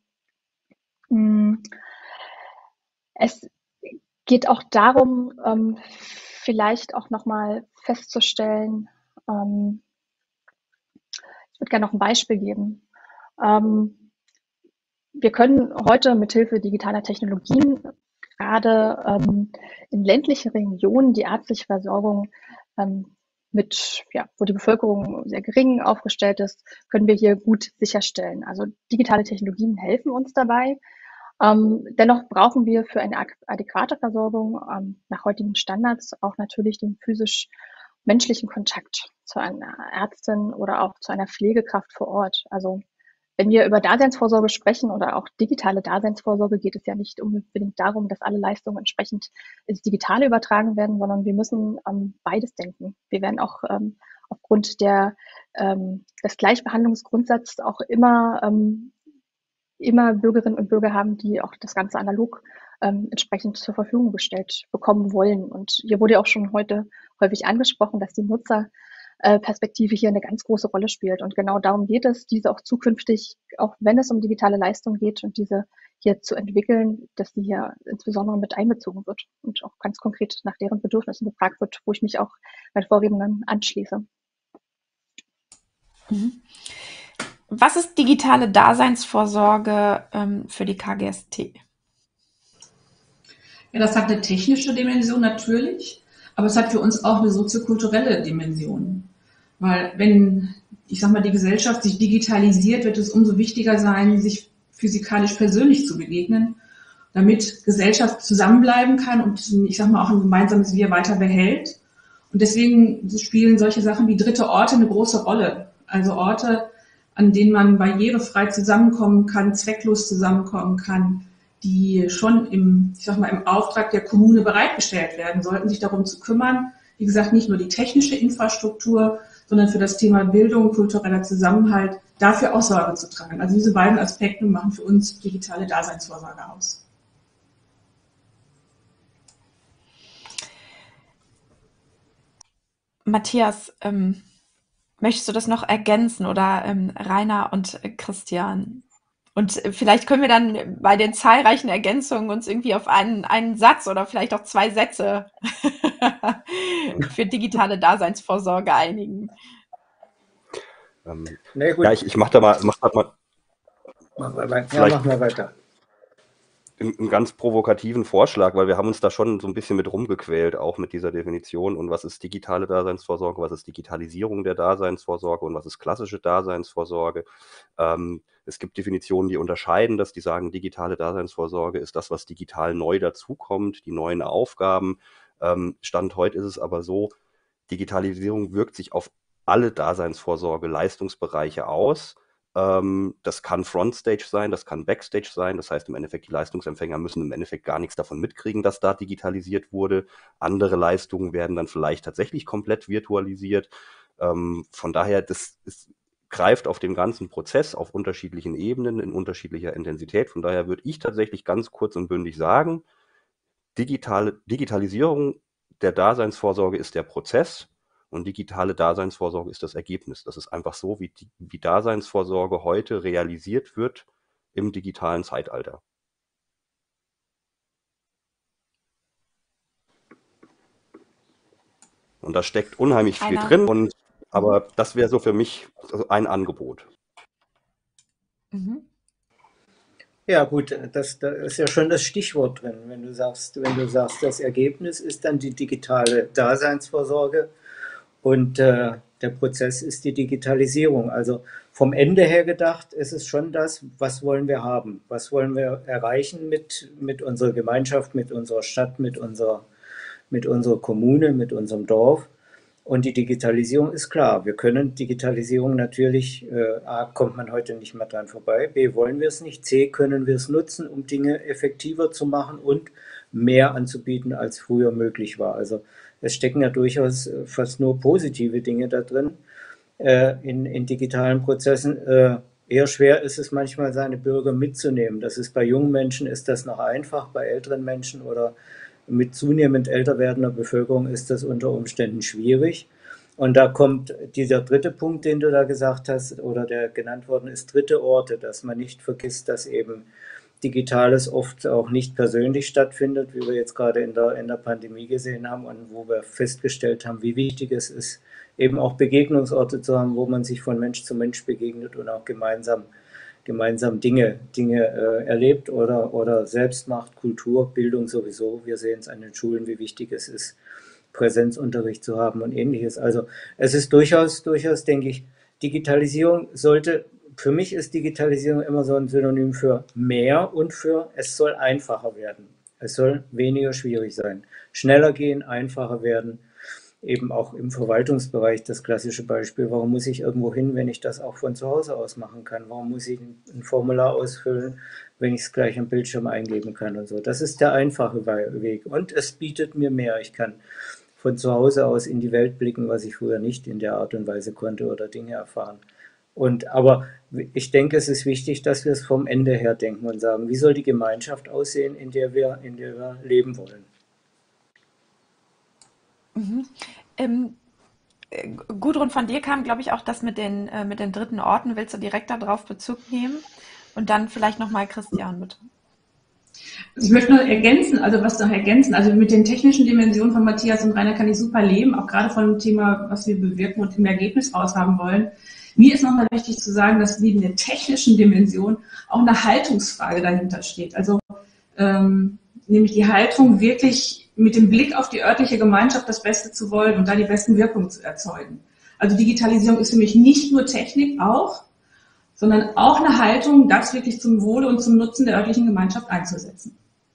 Es geht auch darum, ähm, vielleicht auch nochmal festzustellen, ähm, ich würde gerne noch ein Beispiel geben. Ähm, wir können heute mithilfe digitaler Technologien gerade ähm, in ländlichen Regionen die ärztliche Versorgung ähm, mit, ja, wo die Bevölkerung sehr gering aufgestellt ist, können wir hier gut sicherstellen. Also digitale Technologien helfen uns dabei. Ähm, dennoch brauchen wir für eine adäquate Versorgung ähm, nach heutigen Standards auch natürlich den physisch-menschlichen Kontakt zu einer Ärztin oder auch zu einer Pflegekraft vor Ort. Also wenn wir über Daseinsvorsorge sprechen oder auch digitale Daseinsvorsorge, geht es ja nicht unbedingt darum, dass alle Leistungen entsprechend ins Digitale übertragen werden, sondern wir müssen ähm, beides denken. Wir werden auch ähm, aufgrund der, ähm, des Gleichbehandlungsgrundsatzes auch immer, ähm, immer Bürgerinnen und Bürger haben, die auch das Ganze analog ähm, entsprechend zur Verfügung gestellt bekommen wollen. Und hier wurde ja auch schon heute häufig angesprochen, dass die Nutzer Perspektive hier eine ganz große Rolle spielt. Und genau darum geht es, diese auch zukünftig, auch wenn es um digitale Leistung geht und diese hier zu entwickeln, dass die hier insbesondere mit einbezogen wird und auch ganz konkret nach deren Bedürfnissen gefragt wird, wo ich mich auch meinen Vorrednern anschließe. Was ist digitale Daseinsvorsorge ähm, für die K G S T? Ja, das hat eine technische Dimension natürlich, aber es hat für uns auch eine soziokulturelle Dimension. Weil wenn, ich sag mal, die Gesellschaft sich digitalisiert, wird es umso wichtiger sein, sich physikalisch persönlich zu begegnen. damit Gesellschaft zusammenbleiben kann und ich sag mal auch ein gemeinsames Wir weiter behält. Und deswegen spielen solche Sachen wie dritte Orte eine große Rolle. Also Orte, an denen man barrierefrei zusammenkommen kann, zwecklos zusammenkommen kann, die schon im, ich sag mal, im Auftrag der Kommune bereitgestellt werden sollten, sich darum zu kümmern. Wie gesagt, nicht nur die technische Infrastruktur, sondern für das Thema Bildung, kultureller Zusammenhalt, dafür auch Sorge zu tragen. Also diese beiden Aspekte machen für uns digitale Daseinsvorsorge aus. Matthias, ähm, möchtest du das noch ergänzen oder ähm, Rainer und äh, Christian? Und äh, vielleicht können wir dann bei den zahlreichen Ergänzungen uns irgendwie auf einen, einen Satz oder vielleicht auch zwei Sätze für digitale Daseinsvorsorge einigen. Ähm, Na gut, ja, ich, ich mache da mal, mach da mal machen wir weiter. Ja, vielleicht machen wir weiter. einen, einen ganz provokativen Vorschlag, weil wir haben uns da schon so ein bisschen mit rumgequält, auch mit dieser Definition. Und was ist digitale Daseinsvorsorge, was ist Digitalisierung der Daseinsvorsorge und was ist klassische Daseinsvorsorge? Ähm, es gibt Definitionen, die unterscheiden das, die sagen, digitale Daseinsvorsorge ist das, was digital neu dazukommt, die neuen Aufgaben. Ähm, Stand heute ist es aber so, Digitalisierung wirkt sich auf alle Daseinsvorsorge, Leistungsbereiche aus. Ähm, das kann Frontstage sein, das kann Backstage sein. Das heißt im Endeffekt, die Leistungsempfänger müssen im Endeffekt gar nichts davon mitkriegen, dass da digitalisiert wurde. Andere Leistungen werden dann vielleicht tatsächlich komplett virtualisiert. Ähm, von daher, das ist, greift auf den ganzen Prozess auf unterschiedlichen Ebenen, in unterschiedlicher Intensität. Von daher würde ich tatsächlich ganz kurz und bündig sagen, digitale, Digitalisierung der Daseinsvorsorge ist der Prozess. Und digitale Daseinsvorsorge ist das Ergebnis. Das ist einfach so, wie, die, wie Daseinsvorsorge heute realisiert wird im digitalen Zeitalter. Und da steckt unheimlich viel Einer. drin. Und, aber das wäre so für mich ein Angebot. Mhm. Ja gut, das, da ist ja schon das Stichwort drin, wenn du sagst, wenn du sagst, das Ergebnis ist dann die digitale Daseinsvorsorge. Und äh, der Prozess ist die Digitalisierung. Also vom Ende her gedacht ist es schon das, was wollen wir haben? Was wollen wir erreichen mit, mit unserer Gemeinschaft, mit unserer Stadt, mit unserer, mit unserer Kommune, mit unserem Dorf? Und die Digitalisierung ist klar. Wir können Digitalisierung natürlich, äh, A, kommt man heute nicht mehr dran vorbei, B, wollen wir es nicht, C, können wir es nutzen, um Dinge effektiver zu machen und mehr anzubieten, als früher möglich war. Also es stecken ja durchaus fast nur positive Dinge da drin äh, in, in digitalen Prozessen. Äh, eher schwer ist es manchmal, seine Bürger mitzunehmen. Das ist bei jungen Menschen ist das noch einfach, bei älteren Menschen oder mit zunehmend älter werdender Bevölkerung ist das unter Umständen schwierig. Und da kommt dieser dritte Punkt, den du da gesagt hast, oder der genannt worden ist, dritte Orte, dass man nicht vergisst, dass eben Digitales oft auch nicht persönlich stattfindet, wie wir jetzt gerade in der, in der Pandemie gesehen haben und wo wir festgestellt haben, wie wichtig es ist, eben auch Begegnungsorte zu haben, wo man sich von Mensch zu Mensch begegnet und auch gemeinsam, gemeinsam Dinge, Dinge äh, erlebt oder, oder selbst macht, Kultur, Bildung sowieso. Wir sehen es an den Schulen, wie wichtig es ist, Präsenzunterricht zu haben und ähnliches. Also es ist durchaus, durchaus, denke ich, Digitalisierung sollte, für mich ist Digitalisierung immer so ein Synonym für mehr und für, es soll einfacher werden. Es soll weniger schwierig sein. Schneller gehen, einfacher werden. Eben auch im Verwaltungsbereich das klassische Beispiel. Warum muss ich irgendwo hin, wenn ich das auch von zu Hause aus machen kann? Warum muss ich ein Formular ausfüllen, wenn ich es gleich am Bildschirm eingeben kann und so? Das ist der einfache Weg. Und es bietet mir mehr. Ich kann von zu Hause aus in die Welt blicken, was ich früher nicht in der Art und Weise konnte oder Dinge erfahren. Und, aber ich denke, es ist wichtig, dass wir es vom Ende her denken und sagen, wie soll die Gemeinschaft aussehen, in der wir, in der wir leben wollen. Mhm. Ähm, äh, Gudrun, von dir kam, glaube ich, auch das mit den, äh, mit den dritten Orten. Willst du direkt darauf Bezug nehmen? Und dann vielleicht nochmal Christian, bitte. Ich möchte nur ergänzen, also was noch ergänzen, also mit den technischen Dimensionen von Matthias und Rainer kann ich super leben, auch gerade von dem Thema, was wir bewirken und im Ergebnis raushaben wollen. Mir ist nochmal wichtig zu sagen, dass neben der technischen Dimension auch eine Haltungsfrage dahinter steht. Also ähm, nämlich die Haltung, wirklich mit dem Blick auf die örtliche Gemeinschaft das Beste zu wollen und da die besten Wirkungen zu erzeugen. Also Digitalisierung ist für mich nicht nur Technik, auch, sondern auch eine Haltung, das wirklich zum Wohle und zum Nutzen der örtlichen Gemeinschaft einzusetzen.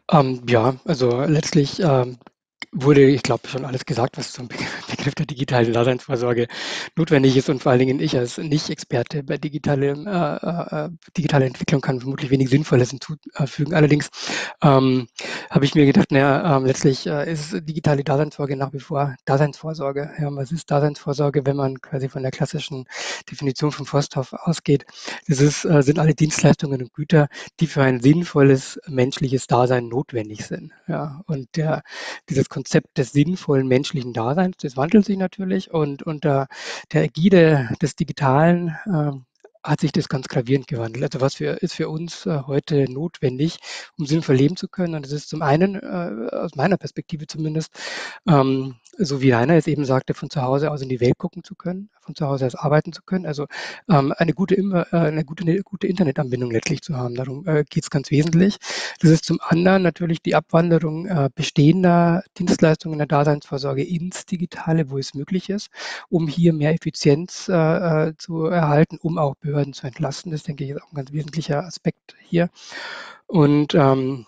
Ähm, ja, also letztlich ähm, wurde, ich glaube, schon alles gesagt, was zum Be- Begriff der digitalen Daseinsvorsorge notwendig ist. Und vor allen Dingen ich als Nicht-Experte bei digitalem, äh, äh, äh, digitaler Entwicklung kann vermutlich wenig Sinnvolles hinzufügen. Allerdings ähm, habe ich mir gedacht, naja, ähm, letztlich äh, ist digitale Daseinsvorsorge nach wie vor Daseinsvorsorge. Ja, was ist Daseinsvorsorge, wenn man quasi von der klassischen Definition von Forsthoff ausgeht? Das ist, äh, sind alle Dienstleistungen und Güter, die für ein sinnvolles menschliches Dasein notwendig sind. Ja, und der, dieses Konzept des sinnvollen menschlichen Daseins, das wandelt sich natürlich und unter der Ägide des Digitalen ähm, hat sich das ganz gravierend gewandelt. Also was für, ist für uns äh, heute notwendig, um sinnvoll leben zu können? Und das ist zum einen, äh, aus meiner Perspektive zumindest, ähm, so wie Rainer es eben sagte, von zu Hause aus in die Welt gucken zu können, von zu Hause aus arbeiten zu können. Also ähm, eine gute, Immer- äh, eine gute, eine gute Internetanbindung letztlich zu haben. Darum äh, geht es ganz wesentlich. Das ist zum anderen natürlich die Abwanderung äh, bestehender Dienstleistungen der Daseinsvorsorge ins Digitale, wo es möglich ist, um hier mehr Effizienz äh, äh, zu erhalten, um auch Behörden zu entlasten. Das denke ich ist auch ein ganz wesentlicher Aspekt hier. Und ähm,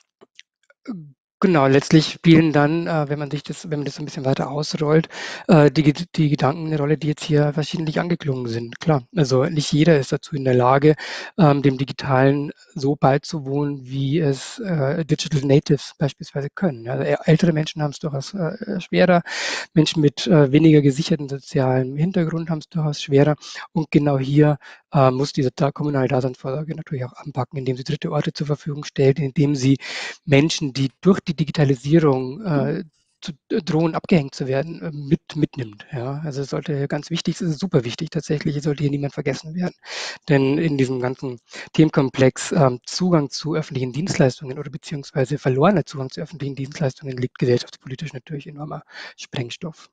Genau, letztlich spielen dann, äh, wenn man sich das wenn man das so ein bisschen weiter ausrollt, äh, die Ged die Gedanken eine Rolle, die jetzt hier verschiedentlich angeklungen sind. Klar, also nicht jeder ist dazu in der Lage, ähm, dem Digitalen so beizuwohnen, wie es äh, Digital Natives beispielsweise können. Also ä ältere Menschen haben es durchaus äh, schwerer. Menschen mit äh, weniger gesicherten sozialen Hintergrund haben es durchaus schwerer. Und genau hier äh, muss diese da kommunale Daseinsvorsorge natürlich auch anpacken, indem sie dritte Orte zur Verfügung stellt, indem sie Menschen, die durch die Digitalisierung äh, zu, äh, drohen, abgehängt zu werden, äh, mit, mitnimmt. Ja? Also es sollte ganz wichtig, es ist super wichtig tatsächlich, es sollte hier niemand vergessen werden. Denn in diesem ganzen Themenkomplex ähm, Zugang zu öffentlichen Dienstleistungen oder beziehungsweise verlorener Zugang zu öffentlichen Dienstleistungen liegt gesellschaftspolitisch natürlich enormer Sprengstoff.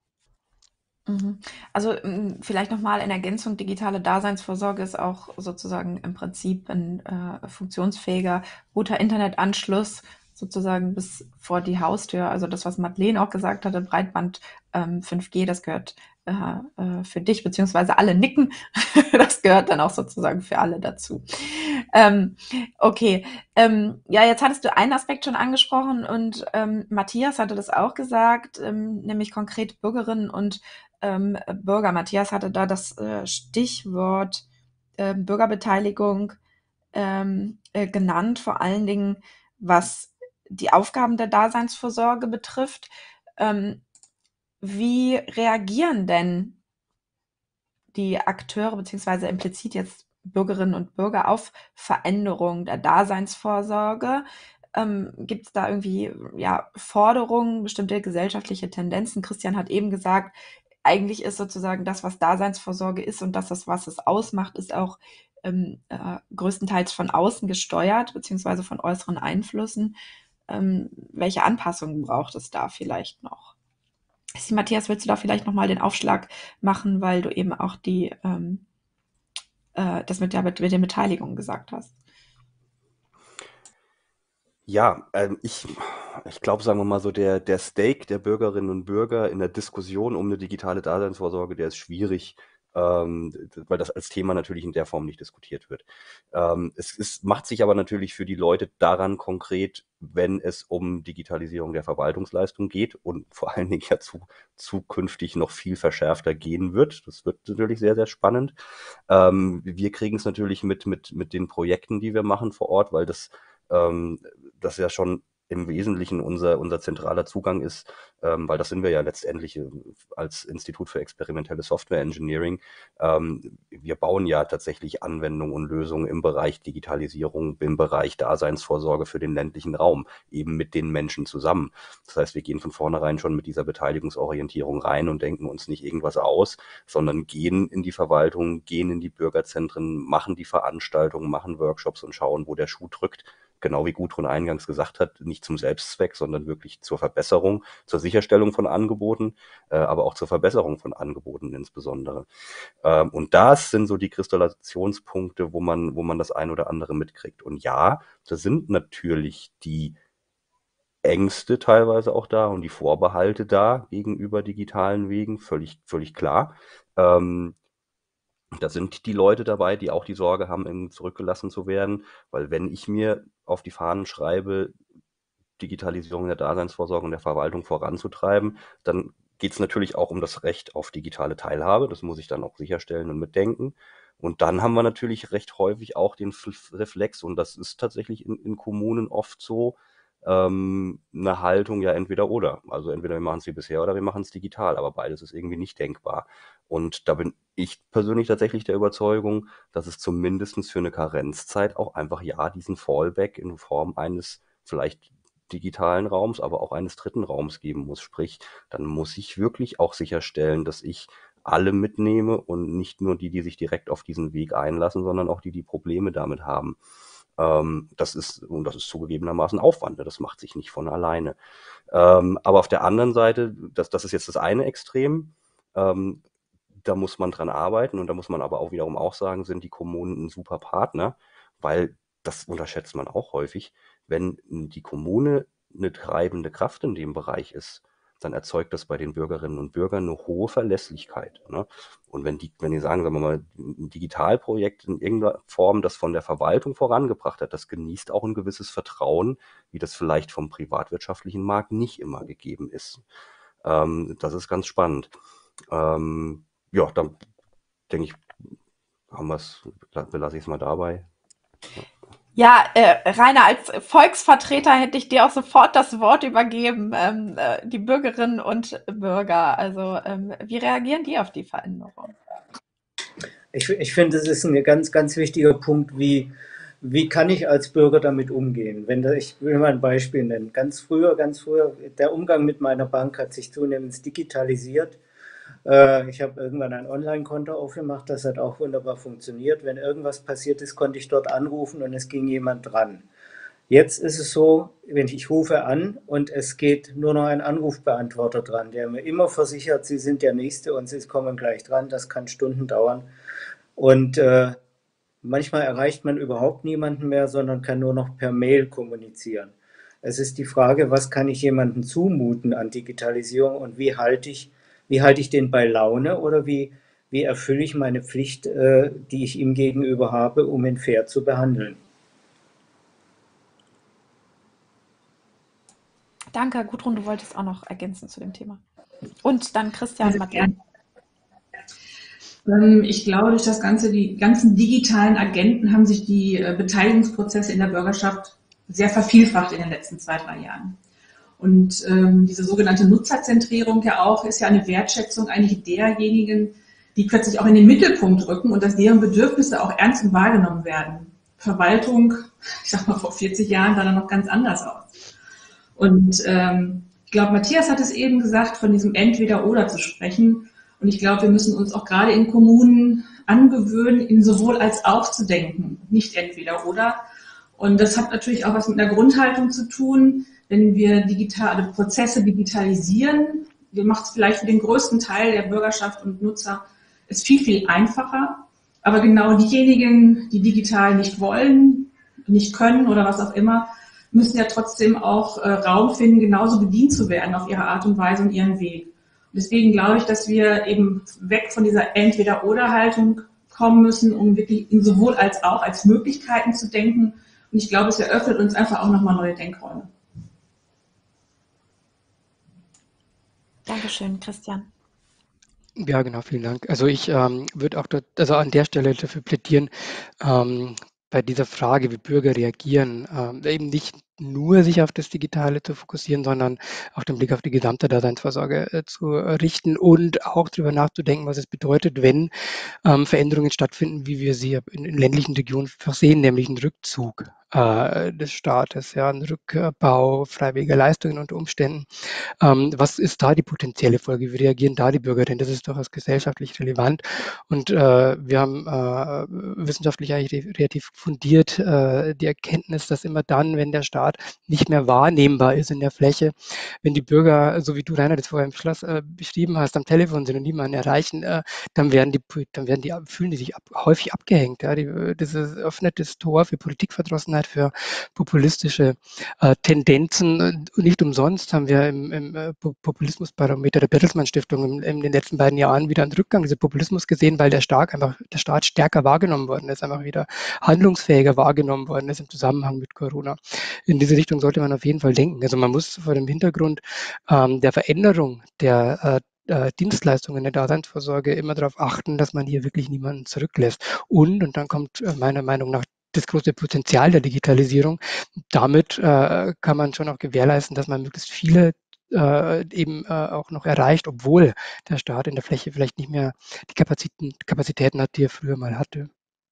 Mhm. Also m, vielleicht nochmal in Ergänzung, digitale Daseinsvorsorge ist auch sozusagen im Prinzip ein äh, funktionsfähiger, guter Internetanschluss sozusagen bis vor die Haustür. Also das, was Madeleine auch gesagt hatte, Breitband ähm, fünf G, das gehört äh, äh, für dich, beziehungsweise alle nicken. Das gehört dann auch sozusagen für alle dazu. Ähm, okay, ähm, ja, jetzt hattest du einen Aspekt schon angesprochen und ähm, Matthias hatte das auch gesagt, ähm, nämlich konkret Bürgerinnen und ähm, Bürger. Matthias hatte da das äh, Stichwort äh, Bürgerbeteiligung ähm, äh, genannt, vor allen Dingen was die Aufgaben der Daseinsvorsorge betrifft. Ähm, wie reagieren denn die Akteure beziehungsweise implizit jetzt Bürgerinnen und Bürger auf Veränderungen der Daseinsvorsorge? Ähm, Gibt es da irgendwie ja, Forderungen, bestimmte gesellschaftliche Tendenzen? Christian hat eben gesagt, eigentlich ist sozusagen das, was Daseinsvorsorge ist und das, was es ausmacht, ist auch ähm, äh, größtenteils von außen gesteuert, beziehungsweise von äußeren Einflüssen. Ähm, welche Anpassungen braucht es da vielleicht noch? Matthias, willst du da vielleicht nochmal den Aufschlag machen, weil du eben auch die, ähm, äh, das mit der, mit der Beteiligung gesagt hast? Ja, ähm, ich, ich glaube, sagen wir mal so, der, der Stake der Bürgerinnen und Bürger in der Diskussion um eine digitale Daseinsvorsorge, der ist schwierig, ähm, d- weil das als Thema natürlich in der Form nicht diskutiert wird. Ähm, es ist, macht sich aber natürlich für die Leute daran konkret, wenn es um Digitalisierung der Verwaltungsleistung geht und vor allen Dingen ja zu, zukünftig noch viel verschärfter gehen wird. Das wird natürlich sehr, sehr spannend. Ähm, wir kriegen es natürlich mit, mit, mit den Projekten, die wir machen vor Ort, weil das ähm, das ja schon im Wesentlichen unser, unser zentraler Zugang ist, ähm, weil das sind wir ja letztendlich äh, als Institut für experimentelle Software Engineering. Ähm, wir bauen ja tatsächlich Anwendungen und Lösungen im Bereich Digitalisierung, im Bereich Daseinsvorsorge für den ländlichen Raum, eben mit den Menschen zusammen. Das heißt, wir gehen von vornherein schon mit dieser Beteiligungsorientierung rein und denken uns nicht irgendwas aus, sondern gehen in die Verwaltung, gehen in die Bürgerzentren, machen die Veranstaltungen, machen Workshops und schauen, wo der Schuh drückt. Genau wie Gudrun eingangs gesagt hat, nicht zum Selbstzweck, sondern wirklich zur Verbesserung, zur Sicherstellung von Angeboten, äh, aber auch zur Verbesserung von Angeboten insbesondere. Ähm, und das sind so die Kristallisationspunkte, wo man, wo man das ein oder andere mitkriegt. Und ja, da sind natürlich die Ängste teilweise auch da und die Vorbehalte da gegenüber digitalen Wegen, völlig, völlig klar. Ähm, da sind die Leute dabei, die auch die Sorge haben, zurückgelassen zu werden, weil wenn ich mir auf die Fahnen schreibe, Digitalisierung der Daseinsvorsorge und der Verwaltung voranzutreiben, dann geht es natürlich auch um das Recht auf digitale Teilhabe. Das muss ich dann auch sicherstellen und mitdenken. Und dann haben wir natürlich recht häufig auch den Reflex, und das ist tatsächlich in, in Kommunen oft so, ähm, eine Haltung, ja, entweder oder. Also entweder wir machen es wie bisher oder wir machen es digital, aber beides ist irgendwie nicht denkbar. Und da bin ich persönlich tatsächlich der Überzeugung, dass es zumindest für eine Karenzzeit auch einfach, ja, diesen Fallback in Form eines vielleicht digitalen Raums, aber auch eines dritten Raums geben muss. Sprich, dann muss ich wirklich auch sicherstellen, dass ich alle mitnehme und nicht nur die, die sich direkt auf diesen Weg einlassen, sondern auch die, die Probleme damit haben. Ähm, das ist, und das ist zugegebenermaßen Aufwand, ne? Das macht sich nicht von alleine. Ähm, aber auf der anderen Seite, das, das ist jetzt das eine Extrem, ähm, da muss man dran arbeiten, und da muss man aber auch wiederum auch sagen, sind die Kommunen ein super Partner, weil das unterschätzt man auch häufig. Wenn die Kommune eine treibende Kraft in dem Bereich ist, dann erzeugt das bei den Bürgerinnen und Bürgern eine hohe Verlässlichkeit, ne? Und wenn die, wenn die sagen, sagen wir mal, ein Digitalprojekt in irgendeiner Form, das von der Verwaltung vorangebracht hat, das genießt auch ein gewisses Vertrauen, wie das vielleicht vom privatwirtschaftlichen Markt nicht immer gegeben ist. Ähm, das ist ganz spannend. Ähm, ja, dann denke ich, haben wir es, belasse ich es mal dabei. Ja. Ja, äh, Rainer, als Volksvertreter hätte ich dir auch sofort das Wort übergeben, ähm, äh, die Bürgerinnen und Bürger. Also ähm, wie reagieren die auf die Veränderung? Ich, ich finde, das ist ein ganz, ganz wichtiger Punkt, wie, wie kann ich als Bürger damit umgehen? Wenn da, ich will mal ein Beispiel nennen. Ganz früher, ganz früher, der Umgang mit meiner Bank hat sich zunehmend digitalisiert. Ich habe irgendwann ein Online-Konto aufgemacht, das hat auch wunderbar funktioniert. Wenn irgendwas passiert ist, konnte ich dort anrufen und es ging jemand dran. Jetzt ist es so, wenn ich, ich rufe an und es geht nur noch ein Anrufbeantworter dran, der mir immer versichert, Sie sind der Nächste und Sie kommen gleich dran, das kann Stunden dauern. Und äh, manchmal erreicht man überhaupt niemanden mehr, sondern kann nur noch per Mail kommunizieren. Es ist die Frage, was kann ich jemandem zumuten an Digitalisierung und wie halte ich Wie halte ich den bei Laune, oder wie, wie erfülle ich meine Pflicht, äh, die ich ihm gegenüber habe, um ihn fair zu behandeln? Danke, Gudrun, du wolltest auch noch ergänzen zu dem Thema. Und dann Christian Matthias. Ich glaube, durch das Ganze, die ganzen digitalen Agenten haben sich die äh, Beteiligungsprozesse in der Bürgerschaft sehr vervielfacht in den letzten zwei, drei Jahren. Und ähm, diese sogenannte Nutzerzentrierung ja auch ist ja eine Wertschätzung eigentlich derjenigen, die plötzlich auch in den Mittelpunkt rücken und dass deren Bedürfnisse auch ernst und wahrgenommen werden. Verwaltung, ich sag mal, vor vierzig Jahren sah da noch ganz anders aus. Und ähm, ich glaube, Matthias hat es eben gesagt, von diesem Entweder-Oder zu sprechen. Und ich glaube, wir müssen uns auch gerade in Kommunen angewöhnen, in sowohl als auch zu denken, nicht Entweder-Oder. Und das hat natürlich auch was mit einer Grundhaltung zu tun. Wenn wir digitale Prozesse digitalisieren, macht es vielleicht für den größten Teil der Bürgerschaft und Nutzer es viel, viel einfacher. Aber genau diejenigen, die digital nicht wollen, nicht können oder was auch immer, müssen ja trotzdem auch äh, Raum finden, genauso bedient zu werden auf ihre Art und Weise und ihren Weg. Und deswegen glaube ich, dass wir eben weg von dieser Entweder-Oder-Haltung kommen müssen, um wirklich in sowohl als auch als Möglichkeiten zu denken. Und ich glaube, es eröffnet uns einfach auch nochmal neue Denkräume. Dankeschön, Christian. Ja, genau, vielen Dank. Also ich ähm, würde auch dort, also an der Stelle dafür plädieren, ähm, bei dieser Frage, wie Bürger reagieren, ähm, eben nicht nur sich auf das Digitale zu fokussieren, sondern auch den Blick auf die gesamte Daseinsvorsorge äh, zu richten und auch darüber nachzudenken, was es bedeutet, wenn ähm, Veränderungen stattfinden, wie wir sie in, in ländlichen Regionen versehen, nämlich einen Rückzug äh, des Staates, ja, einen Rückbau freiwilliger Leistungen unter Umständen. Ähm, was ist da die potenzielle Folge? Wie reagieren da die Bürger? Denn das ist durchaus gesellschaftlich relevant. Und äh, wir haben äh, wissenschaftlich eigentlich relativ fundiert äh, die Erkenntnis, dass immer dann, wenn der Staat nicht mehr wahrnehmbar ist in der Fläche, wenn die Bürger, so wie du, Rainer, das vorher im Schloss äh, beschrieben hast, am Telefon sind und niemanden erreichen, äh, dann werden die, dann werden die, fühlen die sich ab, häufig abgehängt. Ja? Die, das ist, öffnet das Tor für Politikverdrossenheit Anfälligkeit für populistische äh, Tendenzen. Und nicht umsonst haben wir im, im äh, Populismusbarometer der Bertelsmann Stiftung in, in den letzten beiden Jahren wieder einen Rückgang des Populismus gesehen, weil der, stark einfach, der Staat stärker wahrgenommen worden ist, einfach wieder handlungsfähiger wahrgenommen worden ist im Zusammenhang mit Corona. In diese Richtung sollte man auf jeden Fall denken. Also man muss vor dem Hintergrund ähm, der Veränderung der äh, äh, Dienstleistungen der Daseinsvorsorge immer darauf achten, dass man hier wirklich niemanden zurücklässt. Und, und dann kommt äh, meiner Meinung nach das große Potenzial der Digitalisierung. Damit äh, kann man schon auch gewährleisten, dass man möglichst viele äh, eben äh, auch noch erreicht, obwohl der Staat in der Fläche vielleicht nicht mehr die Kapazitäten, Kapazitäten hat, die er früher mal hatte.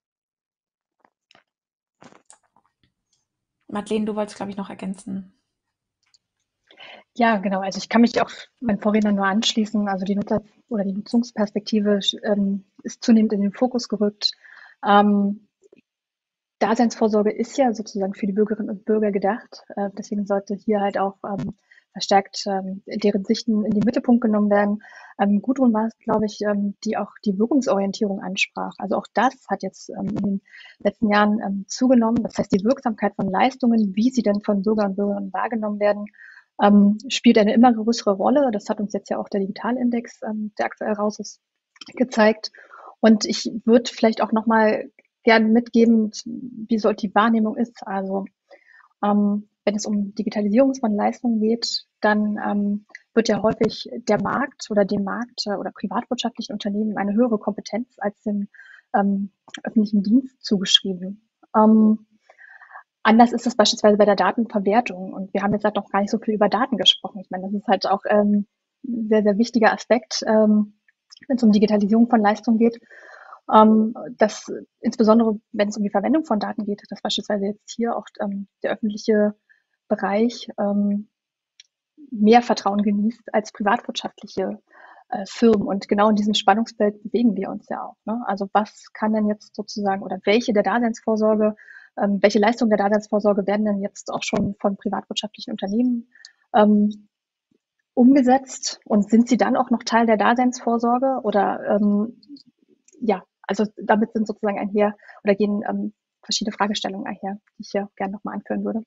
Madeleine, du wolltest, glaube ich, noch ergänzen. Ja, genau. Also ich kann mich auch meinen Vorrednern nur anschließen. Also die Nutzer- oder die Nutzungsperspektive ähm, ist zunehmend in den Fokus gerückt. Ähm, Daseinsvorsorge ist ja sozusagen für die Bürgerinnen und Bürger gedacht. Äh, deswegen sollte hier halt auch ähm, verstärkt ähm, deren Sichten in den Mittelpunkt genommen werden. Ähm, Gudrun war es, glaube ich, ähm, die auch die Wirkungsorientierung ansprach. Also auch das hat jetzt ähm, in den letzten Jahren ähm, zugenommen. Das heißt, die Wirksamkeit von Leistungen, wie sie denn von Bürgern und Bürgerinnen wahrgenommen werden, ähm, spielt eine immer größere Rolle. Das hat uns jetzt ja auch der Digitalindex, ähm, der aktuell raus ist, gezeigt. Und ich würde vielleicht auch nochmal gerne mitgeben, wie so die Wahrnehmung ist. Also ähm, wenn es um Digitalisierung von Leistungen geht, dann ähm, wird ja häufig der Markt oder dem Markt äh, oder privatwirtschaftlichen Unternehmen eine höhere Kompetenz als dem ähm, öffentlichen Dienst zugeschrieben. Ähm, anders ist es beispielsweise bei der Datenverwertung. Und wir haben jetzt halt noch gar nicht so viel über Daten gesprochen. Ich meine, das ist halt auch ähm, ein sehr, sehr wichtiger Aspekt, ähm, wenn es um Digitalisierung von Leistungen geht. Ähm, dass insbesondere, wenn es um die Verwendung von Daten geht, dass beispielsweise jetzt hier auch ähm, der öffentliche Bereich ähm, mehr Vertrauen genießt als privatwirtschaftliche äh, Firmen. Und genau in diesem Spannungsfeld bewegen wir uns ja auch. Ne? Also was kann denn jetzt sozusagen oder welche der Daseinsvorsorge, ähm, welche Leistungen der Daseinsvorsorge werden denn jetzt auch schon von privatwirtschaftlichen Unternehmen ähm, umgesetzt? Und sind sie dann auch noch Teil der Daseinsvorsorge oder ähm, ja, also damit sind sozusagen einher oder gehen ähm, verschiedene Fragestellungen einher, die ich hier gerne nochmal anführen würde.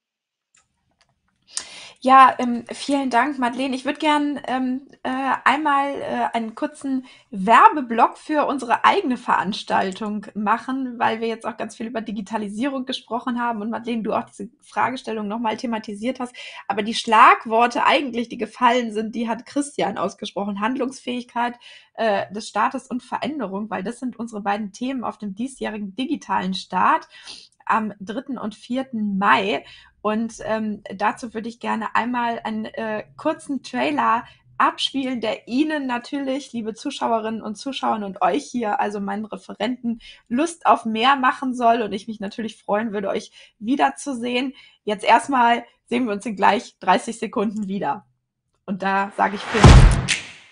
Ja, ähm, vielen Dank, Madeleine. Ich würde gern ähm, äh, einmal äh, einen kurzen Werbeblock für unsere eigene Veranstaltung machen, weil wir jetzt auch ganz viel über Digitalisierung gesprochen haben und Madeleine, du auch diese Fragestellung nochmal thematisiert hast. Aber die Schlagworte eigentlich, die gefallen sind, die hat Christian ausgesprochen. Handlungsfähigkeit äh, des Staates und Veränderung, weil das sind unsere beiden Themen auf dem diesjährigen digitalen Start am dritten und vierten Mai. Und ähm, dazu würde ich gerne einmal einen äh, kurzen Trailer abspielen, der Ihnen natürlich, liebe Zuschauerinnen und Zuschauer und euch hier, also meinen Referenten, Lust auf mehr machen soll und ich mich natürlich freuen würde, euch wiederzusehen. Jetzt erstmal sehen wir uns in gleich dreißig Sekunden wieder. Und da sage ich vielen Dank.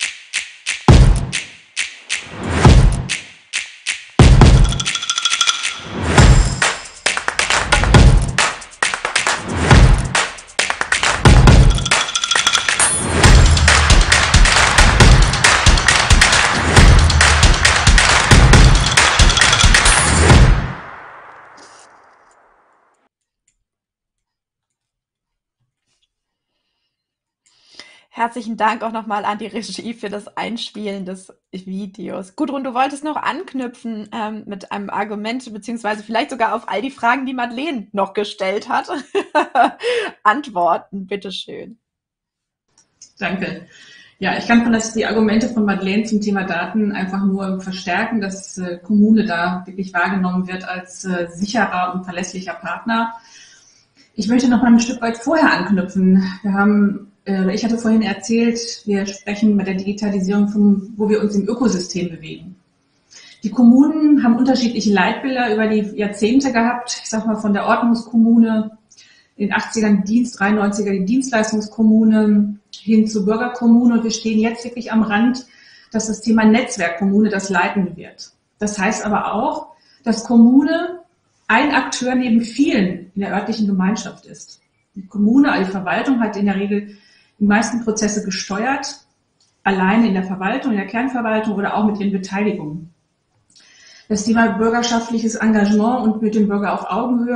Herzlichen Dank auch nochmal an die Regie für das Einspielen des Videos. Gudrun, du wolltest noch anknüpfen ähm, mit einem Argument, beziehungsweise vielleicht sogar auf all die Fragen, die Madeleine noch gestellt hat. Antworten, bitteschön. Danke. Ja, ich kann von das, die Argumente von Madeleine zum Thema Daten einfach nur verstärken, dass äh, Kommune da wirklich wahrgenommen wird als äh, sicherer und verlässlicher Partner. Ich möchte noch mal ein Stück weit vorher anknüpfen. Wir haben Ich hatte vorhin erzählt, wir sprechen bei der Digitalisierung, von, wo wir uns im Ökosystem bewegen. Die Kommunen haben unterschiedliche Leitbilder über die Jahrzehnte gehabt. Ich sage mal von der Ordnungskommune, in den achtzigern Dienst, dreiundneunziger die Dienstleistungskommune hin zur Bürgerkommune. Und wir stehen jetzt wirklich am Rand, dass das Thema Netzwerkkommune das leiten wird. Das heißt aber auch, dass Kommune ein Akteur neben vielen in der örtlichen Gemeinschaft ist. Die Kommune, also die Verwaltung, hat in der Regel die meisten Prozesse gesteuert, alleine in der Verwaltung, in der Kernverwaltung oder auch mit ihren Beteiligungen. Das Thema bürgerschaftliches Engagement und mit dem Bürger auf Augenhöhe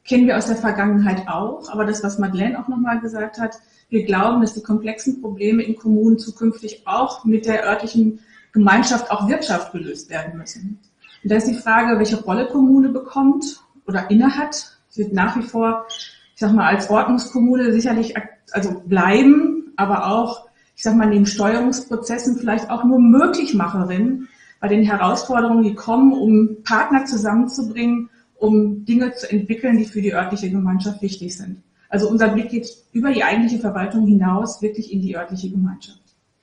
kennen wir aus der Vergangenheit auch. Aber das, was Madeleine auch nochmal gesagt hat, wir glauben, dass die komplexen Probleme in Kommunen zukünftig auch mit der örtlichen Gemeinschaft, auch Wirtschaft gelöst werden müssen. Und da ist die Frage, welche Rolle Kommune bekommt oder innehat. Sie wird nach wie vor, ich sag mal, als Ordnungskommune sicherlich also bleiben, aber auch, ich sag mal, neben Steuerungsprozessen vielleicht auch nur Möglichmacherin bei den Herausforderungen, die kommen, um Partner zusammenzubringen, um Dinge zu entwickeln, die für die örtliche Gemeinschaft wichtig sind. Also unser Blick geht über die eigentliche Verwaltung hinaus wirklich in die örtliche Gemeinschaft.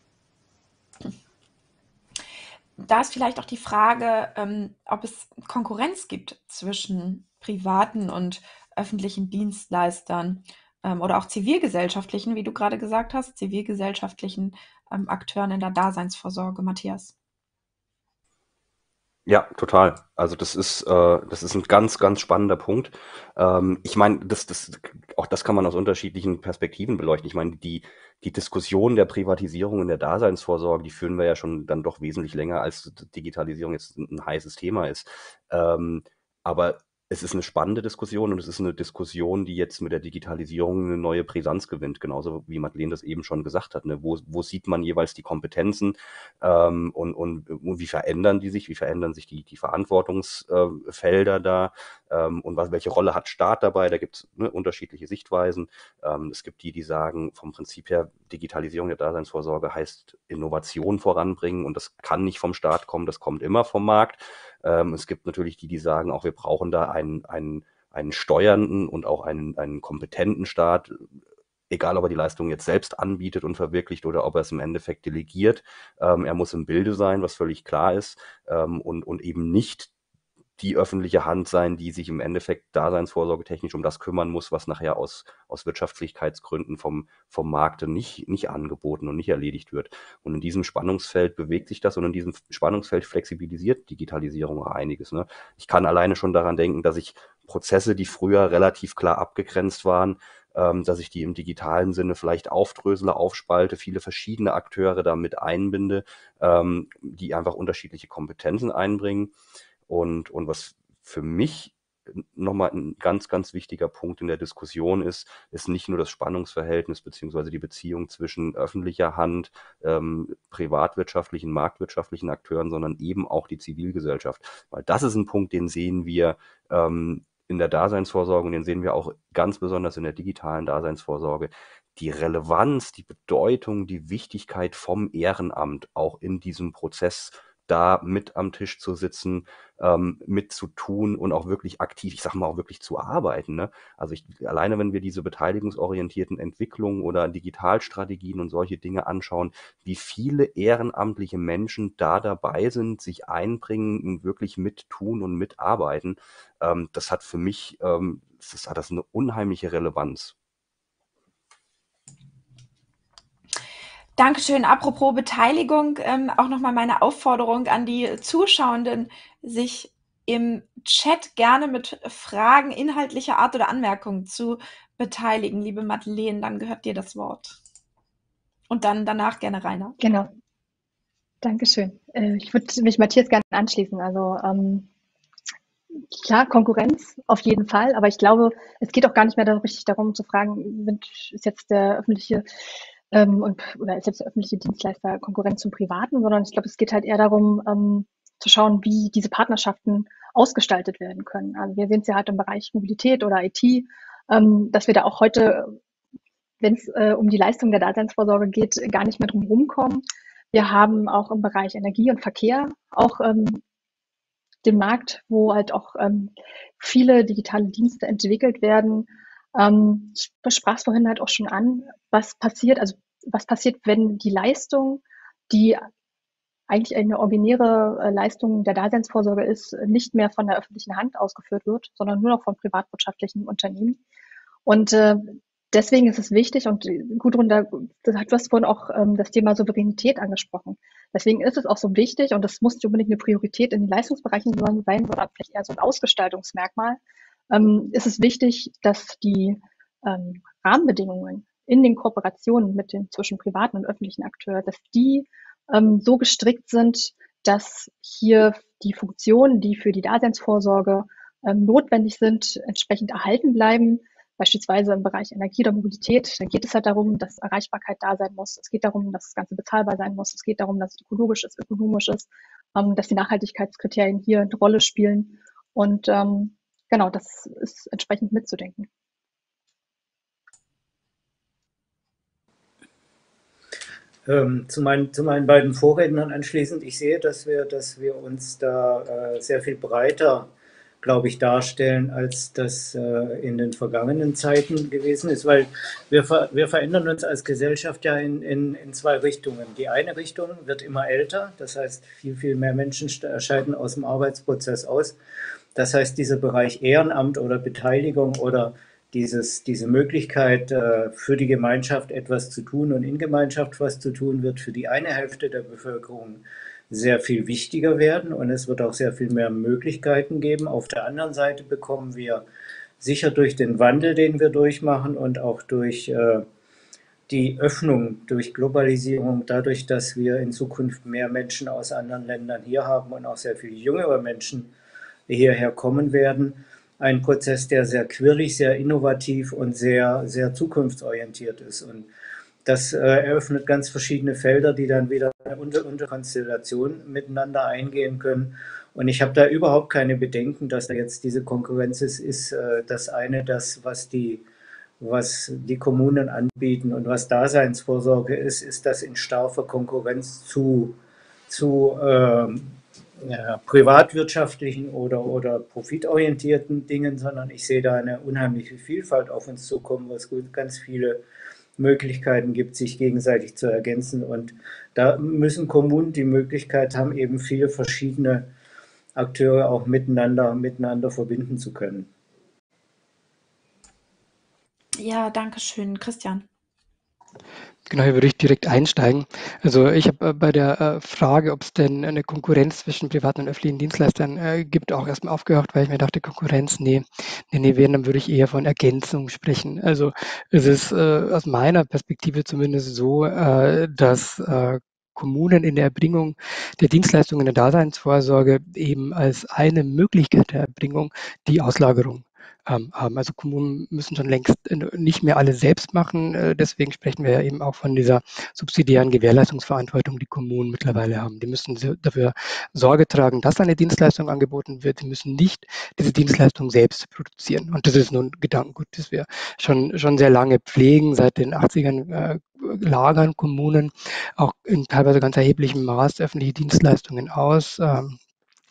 Da ist vielleicht auch die Frage, ähm, ob es Konkurrenz gibt zwischen privaten und öffentlichen Dienstleistern ähm, oder auch zivilgesellschaftlichen, wie du gerade gesagt hast, zivilgesellschaftlichen ähm, Akteuren in der Daseinsvorsorge, Matthias. Ja, total. Also das ist, äh, das ist ein ganz, ganz spannender Punkt. Ähm, ich meine, das, das, auch das kann man aus unterschiedlichen Perspektiven beleuchten. Ich meine, die, die Diskussion der Privatisierung in der Daseinsvorsorge, die führen wir ja schon dann doch wesentlich länger, als Digitalisierung jetzt ein, ein heißes Thema ist. Ähm, aber es ist eine spannende Diskussion und es ist eine Diskussion, die jetzt mit der Digitalisierung eine neue Brisanz gewinnt, genauso wie Madeleine das eben schon gesagt hat. Ne? Wo, wo sieht man jeweils die Kompetenzen ähm, und, und, und wie verändern die sich, wie verändern sich die, die Verantwortungsfelder äh, da ähm, und was, welche Rolle hat Staat dabei? Da gibt es ne, unterschiedliche Sichtweisen. Ähm, es gibt die, die sagen, vom Prinzip her, Digitalisierung der Daseinsvorsorge heißt Innovation voranbringen und das kann nicht vom Staat kommen, das kommt immer vom Markt. Ähm, es gibt natürlich die, die sagen, auch wir brauchen da einen, einen, einen steuernden und auch einen, einen kompetenten Staat, egal ob er die Leistung jetzt selbst anbietet und verwirklicht oder ob er es im Endeffekt delegiert. Ähm, er muss im Bilde sein, was völlig klar ist, ähm, und, und eben nicht die öffentliche Hand sein, die sich im Endeffekt daseinsvorsorgetechnisch um das kümmern muss, was nachher aus, aus Wirtschaftlichkeitsgründen vom, vom Markte nicht, nicht angeboten und nicht erledigt wird. Und in diesem Spannungsfeld bewegt sich das und in diesem Spannungsfeld flexibilisiert Digitalisierung auch einiges. Ne? Ich kann alleine schon daran denken, dass ich Prozesse, die früher relativ klar abgegrenzt waren, ähm, dass ich die im digitalen Sinne vielleicht aufdrösele, aufspalte, viele verschiedene Akteure da mit einbinde, ähm, die einfach unterschiedliche Kompetenzen einbringen. Und, und was für mich nochmal ein ganz, ganz wichtiger Punkt in der Diskussion ist, ist nicht nur das Spannungsverhältnis beziehungsweise die Beziehung zwischen öffentlicher Hand, ähm, privatwirtschaftlichen, marktwirtschaftlichen Akteuren, sondern eben auch die Zivilgesellschaft. Weil das ist ein Punkt, den sehen wir ähm, in der Daseinsvorsorge und den sehen wir auch ganz besonders in der digitalen Daseinsvorsorge. Die Relevanz, die Bedeutung, die Wichtigkeit vom Ehrenamt auch in diesem Prozess da mit am Tisch zu sitzen, ähm, mit zu tun und auch wirklich aktiv, ich sag mal auch wirklich zu arbeiten. Ne? Also ich, alleine wenn wir diese beteiligungsorientierten Entwicklungen oder Digitalstrategien und solche Dinge anschauen, wie viele ehrenamtliche Menschen da dabei sind, sich einbringen und wirklich mittun und mitarbeiten, ähm, das hat für mich, ähm, das hat das eine unheimliche Relevanz. Dankeschön. Apropos Beteiligung, ähm, auch nochmal meine Aufforderung an die Zuschauenden, sich im Chat gerne mit Fragen inhaltlicher Art oder Anmerkungen zu beteiligen. Liebe Madeleine, dann gehört dir das Wort. Und dann danach gerne Rainer. Genau. Dankeschön. Äh, ich würde mich Matthias gerne anschließen. Also ähm, klar, Konkurrenz auf jeden Fall, aber ich glaube, es geht auch gar nicht mehr darum, richtig darum zu fragen, sind, ist jetzt der öffentliche ähm, und, oder ist jetzt der öffentliche Dienstleister Konkurrenz zum Privaten, sondern ich glaube, es geht halt eher darum, ähm, zu schauen, wie diese Partnerschaften ausgestaltet werden können. Also wir sehen es ja halt im Bereich Mobilität oder I T, ähm, dass wir da auch heute, wenn es äh, um die Leistung der Daseinsvorsorge geht, gar nicht mehr drum rumkommen. Wir haben auch im Bereich Energie und Verkehr auch ähm, den Markt, wo halt auch ähm, viele digitale Dienste entwickelt werden. Ähm, ich sprach es vorhin halt auch schon an, was passiert, also was passiert, wenn die Leistung, die eigentlich eine originäre äh, Leistung der Daseinsvorsorge ist, nicht mehr von der öffentlichen Hand ausgeführt wird, sondern nur noch von privatwirtschaftlichen Unternehmen. Und äh, deswegen ist es wichtig, und Gudrun, da, du hast vorhin auch ähm, das Thema Souveränität angesprochen. Deswegen ist es auch so wichtig, und das muss nicht unbedingt eine Priorität in den Leistungsbereichen sein, sondern vielleicht eher so ein Ausgestaltungsmerkmal, ähm, ist es wichtig, dass die ähm, Rahmenbedingungen in den Kooperationen mit den zwischen privaten und öffentlichen Akteuren, dass die ähm, so gestrickt sind, dass hier die Funktionen, die für die Daseinsvorsorge ähm, notwendig sind, entsprechend erhalten bleiben. Beispielsweise im Bereich Energie oder Mobilität, da geht es halt darum, dass Erreichbarkeit da sein muss. Es geht darum, dass das Ganze bezahlbar sein muss. Es geht darum, dass es ökologisch ist, ökonomisch ist, ähm, dass die Nachhaltigkeitskriterien hier eine Rolle spielen. Und ähm, genau, das ist entsprechend mitzudenken. Ähm, zu, meinen, zu meinen beiden Vorrednern anschließend, ich sehe, dass wir, dass wir uns da äh, sehr viel breiter, glaube ich, darstellen, als das äh, in den vergangenen Zeiten gewesen ist, weil wir, ver wir verändern uns als Gesellschaft ja in, in, in zwei Richtungen. Die eine Richtung wird immer älter, das heißt, viel, viel mehr Menschen scheiden aus dem Arbeitsprozess aus. Das heißt, dieser Bereich Ehrenamt oder Beteiligung oder dieses, diese Möglichkeit äh, für die Gemeinschaft etwas zu tun und in Gemeinschaft was zu tun, wird für die eine Hälfte der Bevölkerung sehr viel wichtiger werden und es wird auch sehr viel mehr Möglichkeiten geben. Auf der anderen Seite bekommen wir sicher durch den Wandel, den wir durchmachen und auch durch äh, die Öffnung, durch Globalisierung, dadurch, dass wir in Zukunft mehr Menschen aus anderen Ländern hier haben und auch sehr viele jüngere Menschen hierher kommen werden, ein Prozess, der sehr quirlig, sehr innovativ und sehr, sehr zukunftsorientiert ist. Und das äh, eröffnet ganz verschiedene Felder, die dann wieder unter, unter Konstellation miteinander eingehen können. Und ich habe da überhaupt keine Bedenken, dass da jetzt diese Konkurrenz ist, ist äh, das eine, das, was die, was die Kommunen anbieten und was Daseinsvorsorge ist, ist das in scharfer Konkurrenz zu, zu ähm, ja, privatwirtschaftlichen oder, oder profitorientierten Dingen, sondern ich sehe da eine unheimliche Vielfalt auf uns zukommen, wo es ganz viele Möglichkeiten gibt, sich gegenseitig zu ergänzen. Und da müssen Kommunen die Möglichkeit haben, eben viele verschiedene Akteure auch miteinander, miteinander verbinden zu können. Ja, danke schön, Christian. Genau, hier würde ich direkt einsteigen. Also ich habe bei der Frage, ob es denn eine Konkurrenz zwischen privaten und öffentlichen Dienstleistern äh, gibt, auch erstmal aufgehört, weil ich mir dachte, Konkurrenz, nee, nee, nee, wenn, dann würde ich eher von Ergänzung sprechen. Also es ist äh, aus meiner Perspektive zumindest so, äh, dass äh, Kommunen in der Erbringung der Dienstleistungen der Daseinsvorsorge eben als eine Möglichkeit der Erbringung die Auslagerung haben. Also Kommunen müssen schon längst nicht mehr alles selbst machen. Deswegen sprechen wir ja eben auch von dieser subsidiären Gewährleistungsverantwortung, die Kommunen mittlerweile haben. Die müssen dafür Sorge tragen, dass eine Dienstleistung angeboten wird. Sie müssen nicht diese Dienstleistung selbst produzieren. Und das ist nun ein Gedankengut, das wir schon, schon sehr lange pflegen. Seit den achtzigern äh, lagern Kommunen auch in teilweise ganz erheblichem Maß öffentliche Dienstleistungen aus. Ähm,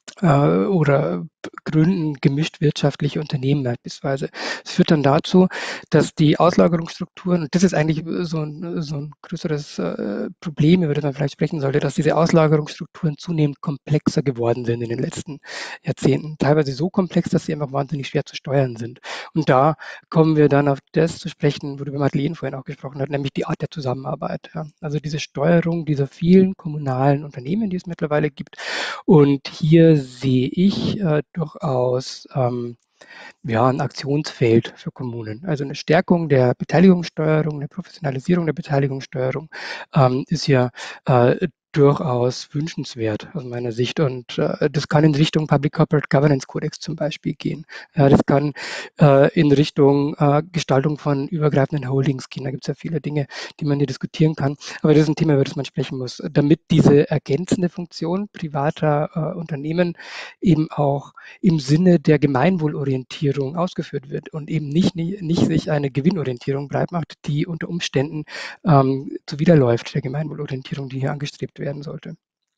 oder gründen gemischt wirtschaftliche Unternehmen beispielsweise. Das führt dann dazu, dass die Auslagerungsstrukturen, und das ist eigentlich so ein, so ein größeres äh, Problem, über das man vielleicht sprechen sollte, dass diese Auslagerungsstrukturen zunehmend komplexer geworden sind in den letzten Jahrzehnten. Teilweise so komplex, dass sie einfach wahnsinnig schwer zu steuern sind. Und da kommen wir dann auf das zu sprechen, worüber Madeleine vorhin auch gesprochen hat, nämlich die Art der Zusammenarbeit. Ja. Also diese Steuerung dieser vielen kommunalen Unternehmen, die es mittlerweile gibt. Und hier sehe ich äh, durchaus ähm, ja, ein Aktionsfeld für Kommunen. Also eine Stärkung der Beteiligungssteuerung, eine Professionalisierung der Beteiligungssteuerung ähm, ist ja äh, durchaus wünschenswert aus meiner Sicht. Und äh, das kann in Richtung Public Corporate Governance Codex zum Beispiel gehen. Ja, das kann äh, in Richtung äh, Gestaltung von übergreifenden Holdings gehen. Da gibt es ja viele Dinge, die man hier diskutieren kann. Aber das ist ein Thema, über das man sprechen muss, damit diese ergänzende Funktion privater äh, Unternehmen eben auch im Sinne der Gemeinwohlorientierung ausgeführt wird und eben nicht, nicht, nicht sich eine Gewinnorientierung breit macht, die unter Umständen ähm, zuwiderläuft der Gemeinwohlorientierung, die hier angestrebt werden sollte.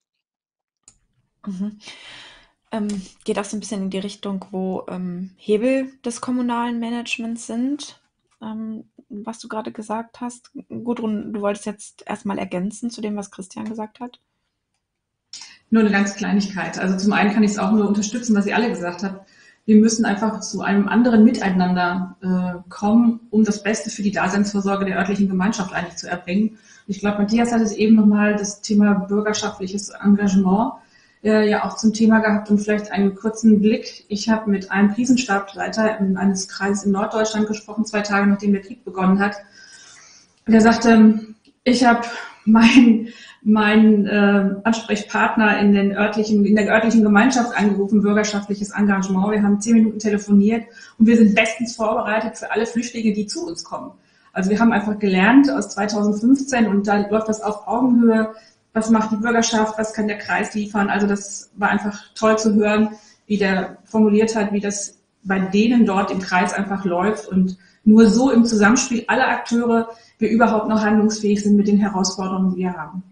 Mhm. Ähm, geht auch so ein bisschen in die Richtung, wo ähm, Hebel des kommunalen Managements sind, ähm, was du gerade gesagt hast. Gudrun, du wolltest jetzt erstmal ergänzen zu dem, was Christian gesagt hat. Nur eine ganz Kleinigkeit. Also zum einen kann ich es auch nur unterstützen, was ihr alle gesagt habt. Wir müssen einfach zu einem anderen Miteinander äh, kommen, um das Beste für die Daseinsvorsorge der örtlichen Gemeinschaft eigentlich zu erbringen. Ich glaube, Matthias hat es eben nochmal das Thema bürgerschaftliches Engagement äh, ja auch zum Thema gehabt und vielleicht einen kurzen Blick. Ich habe mit einem Krisenstabsleiter eines Kreises in Norddeutschland gesprochen, zwei Tage nachdem der Krieg begonnen hat. Und er sagte, ich habe mein, mein äh, Ansprechpartner in, den örtlichen, in der örtlichen Gemeinschaft angerufen, bürgerschaftliches Engagement. Wir haben zehn Minuten telefoniert und wir sind bestens vorbereitet für alle Flüchtlinge, die zu uns kommen. Also wir haben einfach gelernt aus zweitausendfünfzehn und da läuft das auf Augenhöhe. Was macht die Bürgerschaft? Was kann der Kreis liefern? Also das war einfach toll zu hören, wie der formuliert hat, wie das bei denen dort im Kreis einfach läuft und nur so im Zusammenspiel aller Akteure wir überhaupt noch handlungsfähig sind mit den Herausforderungen, die wir haben.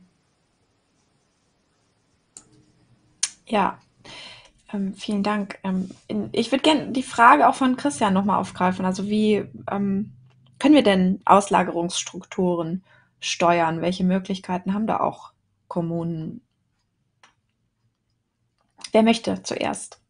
Ja, ähm, vielen Dank. Ähm, in, ich würde gerne die Frage auch von Christian nochmal aufgreifen. Also wie ähm, können wir denn Auslagerungsstrukturen steuern? Welche Möglichkeiten haben da auch Kommunen? Wer möchte zuerst?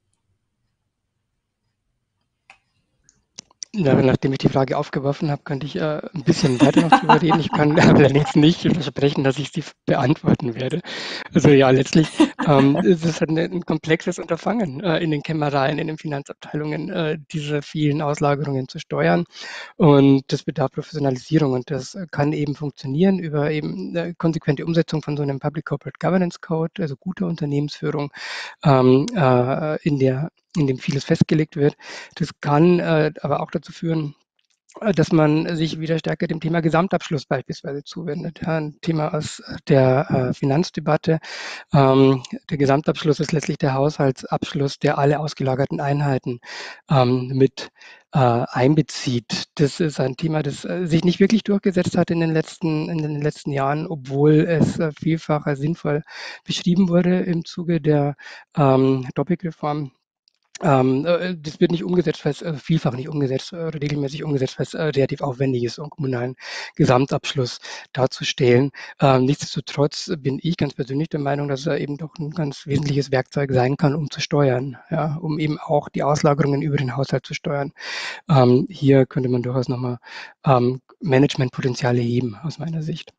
Ja, nachdem ich die Frage aufgeworfen habe, könnte ich äh, ein bisschen weiter noch drüber reden. Ich kann allerdings nicht versprechen, dass ich sie beantworten werde. Also ja, letztlich ähm, ist es halt ein, ein komplexes Unterfangen äh, in den Kämmereien, in den Finanzabteilungen, äh, diese vielen Auslagerungen zu steuern. Und das bedarf Professionalisierung und das kann eben funktionieren über eben eine konsequente Umsetzung von so einem Public Corporate Governance Code, also guter Unternehmensführung, ähm, äh, in der in dem vieles festgelegt wird. Das kann äh, aber auch dazu führen, äh, dass man sich wieder stärker dem Thema Gesamtabschluss beispielsweise zuwendet. Ja, ein Thema aus der äh, Finanzdebatte. Ähm, der Gesamtabschluss ist letztlich der Haushaltsabschluss, der alle ausgelagerten Einheiten ähm, mit äh, einbezieht. Das ist ein Thema, das äh, sich nicht wirklich durchgesetzt hat in den letzten, in den letzten Jahren, obwohl es äh, vielfach als sinnvoll beschrieben wurde im Zuge der ähm, Doppelreform. Ähm, äh, das wird nicht umgesetzt, weil es äh, vielfach nicht umgesetzt oder regelmäßig umgesetzt, weil es äh, relativ aufwendig ist, um einen kommunalen Gesamtabschluss darzustellen. Ähm, nichtsdestotrotz bin ich ganz persönlich der Meinung, dass er eben doch ein ganz wesentliches Werkzeug sein kann, um zu steuern, ja, um eben auch die Auslagerungen über den Haushalt zu steuern. Ähm, hier könnte man durchaus nochmal ähm, Managementpotenziale heben, aus meiner Sicht.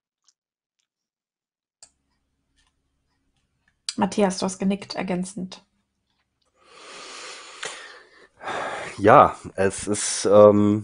Matthias, du hast genickt, ergänzend. Ja, es ist, ähm,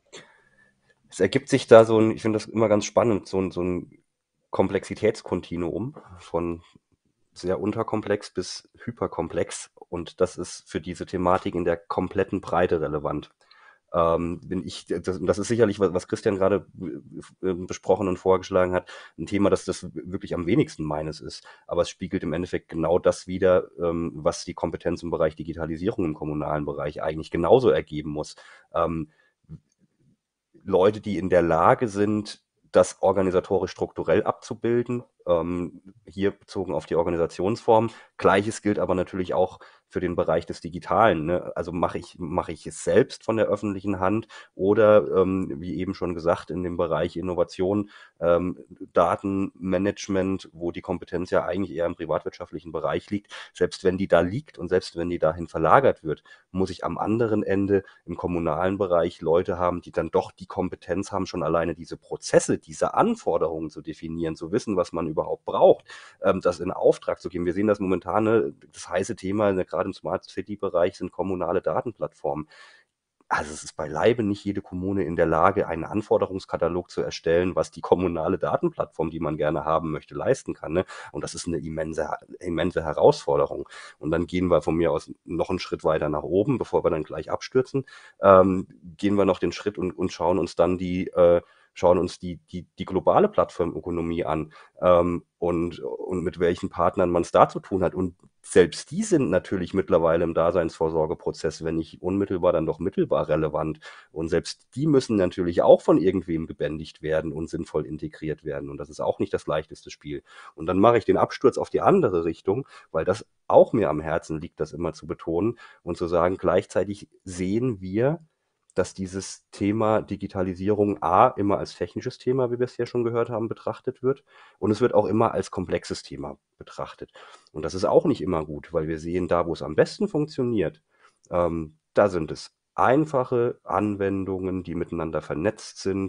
es ergibt sich da so ein, ich finde das immer ganz spannend, so ein, so ein Komplexitätskontinuum von sehr unterkomplex bis hyperkomplex und das ist für diese Thematik in der kompletten Breite relevant. Ähm, bin ich, das, das ist sicherlich, was, was Christian gerade äh, besprochen und vorgeschlagen hat, ein Thema, dass das wirklich am wenigsten meines ist. Aber es spiegelt im Endeffekt genau das wider, ähm, was die Kompetenz im Bereich Digitalisierung im kommunalen Bereich eigentlich genauso ergeben muss. Ähm, Leute, die in der Lage sind, das organisatorisch strukturell abzubilden, ähm, hier bezogen auf die Organisationsform. Gleiches gilt aber natürlich auch für den Bereich des Digitalen. Ne? Also mache ich, mache ich es selbst von der öffentlichen Hand oder, ähm, wie eben schon gesagt, in dem Bereich Innovation, ähm, Datenmanagement, wo die Kompetenz ja eigentlich eher im privatwirtschaftlichen Bereich liegt. Selbst wenn die da liegt und selbst wenn die dahin verlagert wird, muss ich am anderen Ende im kommunalen Bereich Leute haben, die dann doch die Kompetenz haben, schon alleine diese Prozesse, diese Anforderungen zu definieren, zu wissen, was man überhaupt braucht, ähm, das in Auftrag zu geben. Wir sehen das momentan, ne, das heiße Thema, ne, gerade im Smart City-Bereich sind kommunale Datenplattformen. Also es ist beileibe nicht jede Kommune in der Lage, einen Anforderungskatalog zu erstellen, was die kommunale Datenplattform, die man gerne haben möchte, leisten kann. Ne? Und das ist eine immense, immense Herausforderung. Und dann gehen wir von mir aus noch einen Schritt weiter nach oben, bevor wir dann gleich abstürzen, ähm, gehen wir noch den Schritt und, und schauen uns dann die äh, schauen uns die, die, die globale Plattformökonomie an ähm, und, und mit welchen Partnern man es da zu tun hat. Und selbst die sind natürlich mittlerweile im Daseinsvorsorgeprozess, wenn nicht unmittelbar, dann doch mittelbar relevant. Und selbst die müssen natürlich auch von irgendwem gebändigt werden und sinnvoll integriert werden. Und das ist auch nicht das leichteste Spiel. Und dann mache ich den Absturz auf die andere Richtung, weil das auch mir am Herzen liegt, das immer zu betonen und zu sagen, gleichzeitig sehen wir, dass dieses Thema Digitalisierung A immer als technisches Thema, wie wir es ja schon gehört haben, betrachtet wird. Und es wird auch immer als komplexes Thema betrachtet. Und das ist auch nicht immer gut, weil wir sehen, da wo es am besten funktioniert, ähm, da sind es einfache Anwendungen, die miteinander vernetzt sind,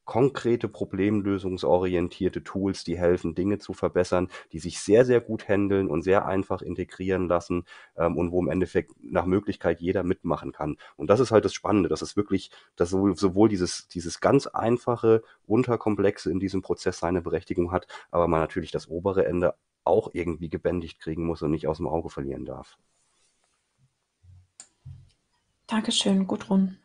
konkrete problemlösungsorientierte Tools, die helfen, Dinge zu verbessern, die sich sehr, sehr gut handeln und sehr einfach integrieren lassen ähm, und wo im Endeffekt nach Möglichkeit jeder mitmachen kann. Und das ist halt das Spannende, dass es wirklich, dass sowohl, sowohl dieses, dieses ganz einfache, unterkomplexe in diesem Prozess seine Berechtigung hat, aber man natürlich das obere Ende auch irgendwie gebändigt kriegen muss und nicht aus dem Auge verlieren darf. Dankeschön, Gudrun.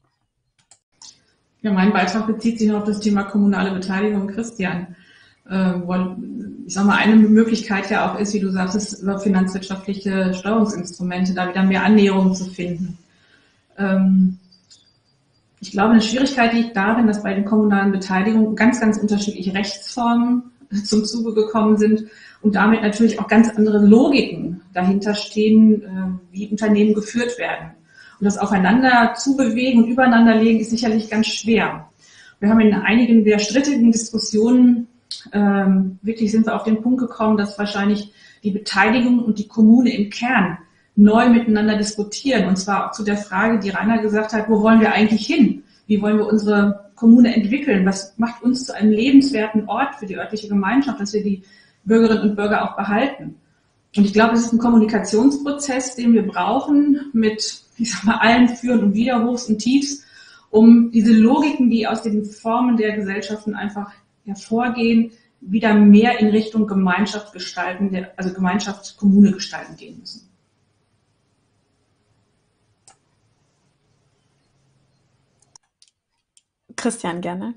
Ja, mein Beitrag bezieht sich noch auf das Thema kommunale Beteiligung, Christian. Äh, ich sag mal, eine Möglichkeit ja auch ist, wie du sagtest, über finanzwirtschaftliche Steuerungsinstrumente da wieder mehr Annäherung zu finden. Ähm, ich glaube, eine Schwierigkeit liegt darin, dass bei den kommunalen Beteiligungen ganz, ganz unterschiedliche Rechtsformen zum Zuge gekommen sind und damit natürlich auch ganz andere Logiken dahinter stehen, äh, wie Unternehmen geführt werden. Und das aufeinander zu bewegen und übereinander legen ist sicherlich ganz schwer. Wir haben in einigen der strittigen Diskussionen ähm, wirklich sind wir auf den Punkt gekommen, dass wahrscheinlich die Beteiligung und die Kommune im Kern neu miteinander diskutieren. Und zwar auch zu der Frage, die Rainer gesagt hat, wo wollen wir eigentlich hin? Wie wollen wir unsere Kommune entwickeln? Was macht uns zu einem lebenswerten Ort für die örtliche Gemeinschaft, dass wir die Bürgerinnen und Bürger auch behalten? Und ich glaube, es ist ein Kommunikationsprozess, den wir brauchen mit, ich sag mal, allen Führen und Widerhochs und Tiefs, um diese Logiken, die aus den Formen der Gesellschaften einfach hervorgehen, wieder mehr in Richtung Gemeinschaft gestalten, also Gemeinschaft, Kommune gestalten gehen müssen. Christian, gerne.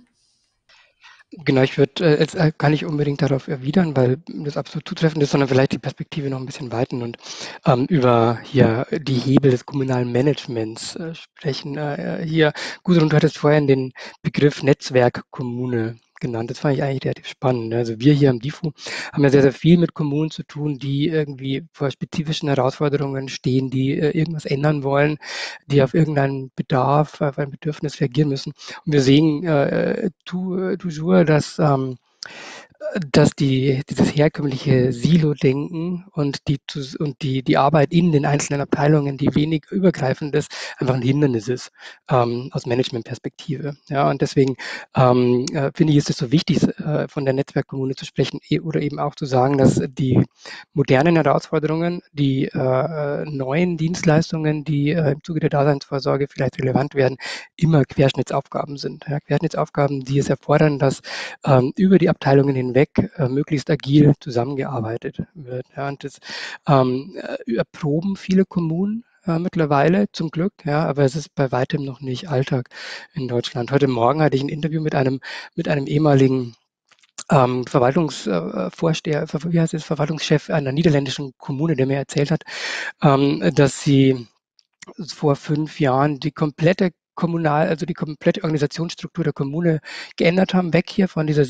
Genau, ich würde äh, jetzt äh, gar nicht unbedingt darauf erwidern, weil das absolut zutreffend ist, sondern vielleicht die Perspektive noch ein bisschen weiten und ähm, über hier die Hebel des kommunalen Managements äh, sprechen. Äh, hier, Gudrun, du hattest vorhin den Begriff Netzwerkkommune genannt. Das fand ich eigentlich relativ spannend. Also wir hier am D I F U haben ja sehr, sehr viel mit Kommunen zu tun, die irgendwie vor spezifischen Herausforderungen stehen, die äh, irgendwas ändern wollen, die auf irgendeinen Bedarf, auf ein Bedürfnis reagieren müssen. Und wir sehen äh, toujours, dass ähm, dass die, dieses herkömmliche Silo-Denken und, die, und die, die Arbeit in den einzelnen Abteilungen, die wenig übergreifend ist, einfach ein Hindernis ist ähm, aus Managementperspektive. Ja, und deswegen ähm, äh, finde ich, ist es so wichtig, äh, von der Netzwerkkommune zu sprechen oder eben auch zu sagen, dass die modernen Herausforderungen, die äh, neuen Dienstleistungen, die äh, im Zuge der Daseinsvorsorge vielleicht relevant werden, immer Querschnittsaufgaben sind. Ja, Querschnittsaufgaben, die es erfordern, dass ähm, über die Abteilungen hinweg äh, möglichst agil zusammengearbeitet wird. Ja, und das ähm, erproben viele Kommunen äh, mittlerweile zum Glück, ja, aber es ist bei weitem noch nicht Alltag in Deutschland. Heute Morgen hatte ich ein Interview mit einem, mit einem ehemaligen ähm, Verwaltungsvorsteher, wie heißt es, Verwaltungschef einer niederländischen Kommune, der mir erzählt hat, ähm, dass sie vor fünf Jahren die komplette kommunal, also die komplette Organisationsstruktur der Kommune geändert haben, weg hier von dieser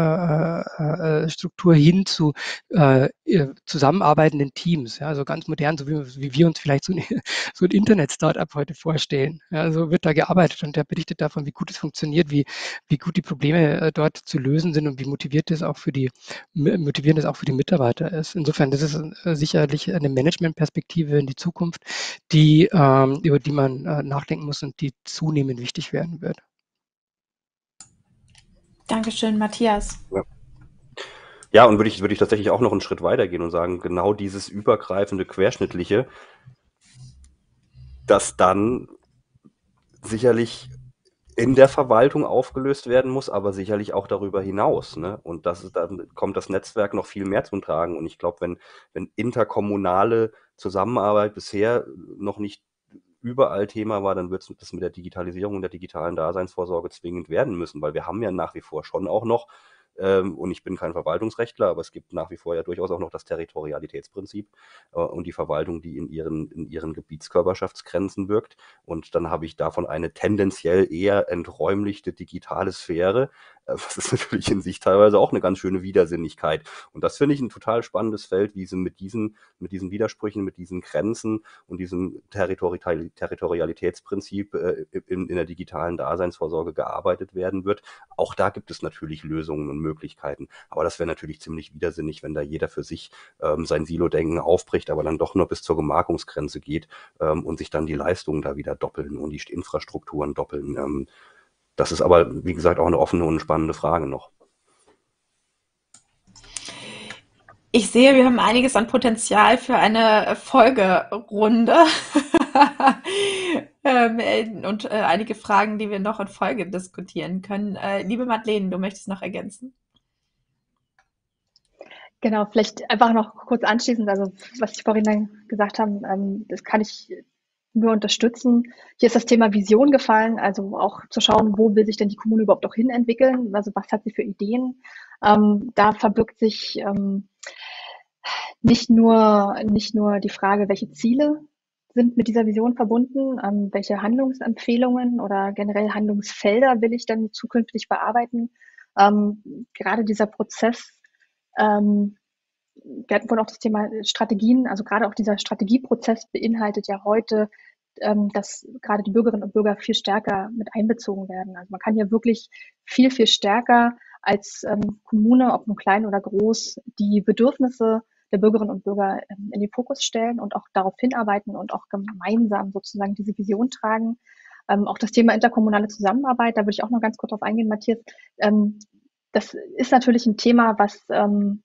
Silo-Struktur äh, äh, hin zu äh, zusammenarbeitenden Teams. Ja, also ganz modern, so wie, wie wir uns vielleicht so ein, so ein Internet-Startup heute vorstellen. Ja, so wird da gearbeitet und der berichtet davon, wie gut es funktioniert, wie, wie gut die Probleme äh, dort zu lösen sind und wie motiviert es auch für die, motivierend es auch für die Mitarbeiter ist. Insofern, das ist äh, sicherlich eine Managementperspektive in die Zukunft, die, ähm, über die man äh, nachdenken muss und die zunehmend wichtig werden wird. Dankeschön, Matthias. Ja. Ja, und würde ich, würde ich tatsächlich auch noch einen Schritt weitergehen und sagen, genau dieses übergreifende, querschnittliche, das dann sicherlich in der Verwaltung aufgelöst werden muss, aber sicherlich auch darüber hinaus. Ne? Und das ist, dann kommt das Netzwerk noch viel mehr zum Tragen. Und ich glaube, wenn, wenn interkommunale Zusammenarbeit bisher noch nicht überall Thema war, dann wird es das mit der Digitalisierung und der digitalen Daseinsvorsorge zwingend werden müssen, weil wir haben ja nach wie vor schon auch noch, ähm, und ich bin kein Verwaltungsrechtler, aber es gibt nach wie vor ja durchaus auch noch das Territorialitätsprinzip äh, und die Verwaltung, die in ihren, in ihren Gebietskörperschaftsgrenzen wirkt. Und dann habe ich davon eine tendenziell eher enträumlichte digitale Sphäre. Äh, das ist natürlich in sich teilweise auch eine ganz schöne Widersinnigkeit. Und das finde ich ein total spannendes Feld, wie sie mit diesen, mit diesen Widersprüchen, mit diesen Grenzen und diesem Territori Territorialitätsprinzip äh, in, in der digitalen Daseinsvorsorge gearbeitet werden wird. Auch da gibt es natürlich Lösungen und Möglichkeiten. Aber das wäre natürlich ziemlich widersinnig, wenn da jeder für sich ähm, sein Silo-Denken aufbricht, aber dann doch nur bis zur Gemarkungsgrenze geht ähm, und sich dann die Leistungen da wieder doppeln und die Infrastrukturen doppeln. Ähm, das ist aber, wie gesagt, auch eine offene und spannende Frage noch. Ich sehe, wir haben einiges an Potenzial für eine Folgerunde ähm, äh, und äh, einige Fragen, die wir noch in Folge diskutieren können. Äh, liebe Madeleine, du möchtest noch ergänzen? Genau, vielleicht einfach noch kurz anschließend, also was ich vorhin dann gesagt haben, ähm, das kann ich nur unterstützen. Hier ist das Thema Vision gefallen, also auch zu schauen, wo will sich denn die Kommune überhaupt auch hin entwickeln, also was hat sie für Ideen. Ähm, da verbirgt sich ähm, nicht nur, nicht nur die Frage, welche Ziele sind mit dieser Vision verbunden, ähm, welche Handlungsempfehlungen oder generell Handlungsfelder will ich dann zukünftig bearbeiten. Ähm, gerade dieser Prozess, ähm, wir hatten vorhin auch das Thema Strategien, also gerade auch dieser Strategieprozess beinhaltet ja heute, ähm, dass gerade die Bürgerinnen und Bürger viel stärker mit einbezogen werden. Also man kann hier wirklich viel, viel stärker als ähm, Kommune, ob nun klein oder groß, die Bedürfnisse der Bürgerinnen und Bürger ähm, in den Fokus stellen und auch darauf hinarbeiten und auch gemeinsam sozusagen diese Vision tragen. Ähm, auch das Thema interkommunale Zusammenarbeit, da würde ich auch noch ganz kurz drauf eingehen, Matthias. Ähm, das ist natürlich ein Thema, was ähm,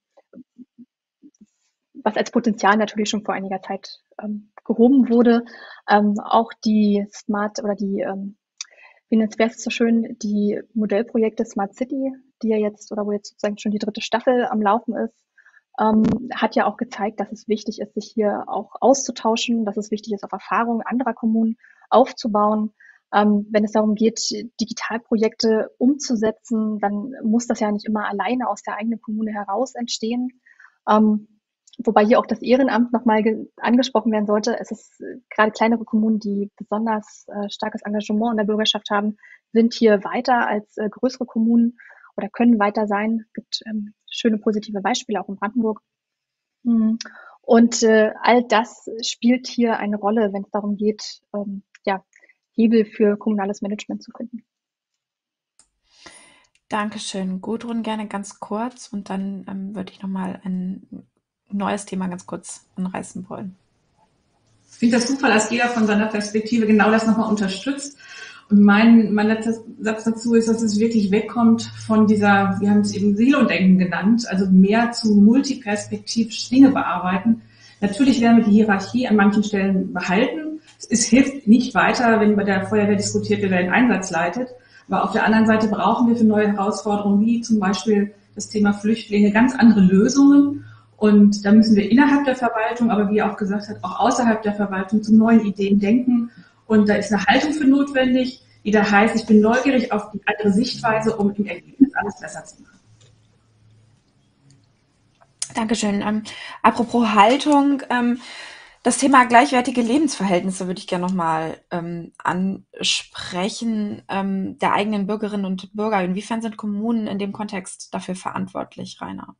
was als Potenzial natürlich schon vor einiger Zeit ähm, gehoben wurde. Ähm, auch die Smart oder die, ähm, wie nennt es so schön, die Modellprojekte Smart City, die ja jetzt oder wo jetzt sozusagen schon die dritte Staffel am Laufen ist, ähm, hat ja auch gezeigt, dass es wichtig ist, sich hier auch auszutauschen, dass es wichtig ist, auf Erfahrungen anderer Kommunen aufzubauen. Ähm, wenn es darum geht, Digitalprojekte umzusetzen, dann muss das ja nicht immer alleine aus der eigenen Kommune heraus entstehen. Ähm, Wobei hier auch das Ehrenamt nochmal angesprochen werden sollte. Es ist äh, gerade kleinere Kommunen, die besonders äh, starkes Engagement in der Bürgerschaft haben, sind hier weiter als äh, größere Kommunen oder können weiter sein. Es gibt ähm, schöne positive Beispiele auch in Brandenburg. Mhm. Und äh, all das spielt hier eine Rolle, wenn es darum geht, ähm, ja, Hebel für kommunales Management zu finden. Dankeschön. Gudrun, gerne ganz kurz und dann ähm, würde ich nochmal ein neues Thema ganz kurz anreißen wollen. Ich finde das super, dass jeder von seiner Perspektive genau das nochmal unterstützt. Und mein, mein letzter Satz dazu ist, dass es wirklich wegkommt von dieser, wir haben es eben Silo-Denken genannt, also mehr zu multiperspektivisch Dinge bearbeiten. Natürlich werden wir die Hierarchie an manchen Stellen behalten. Es hilft nicht weiter, wenn bei der Feuerwehr diskutiert wird, wer den Einsatz leitet. Aber auf der anderen Seite brauchen wir für neue Herausforderungen, wie zum Beispiel das Thema Flüchtlinge, ganz andere Lösungen. Und da müssen wir innerhalb der Verwaltung, aber wie er auch gesagt hat, auch außerhalb der Verwaltung zu neuen Ideen denken. Und da ist eine Haltung für notwendig, die da heißt, ich bin neugierig auf die andere Sichtweise, um im Ergebnis alles besser zu machen. Dankeschön. Ähm, apropos Haltung, ähm, das Thema gleichwertige Lebensverhältnisse würde ich gerne nochmal ähm, ansprechen, ähm, der eigenen Bürgerinnen und Bürger. Inwiefern sind Kommunen in dem Kontext dafür verantwortlich, Rainer?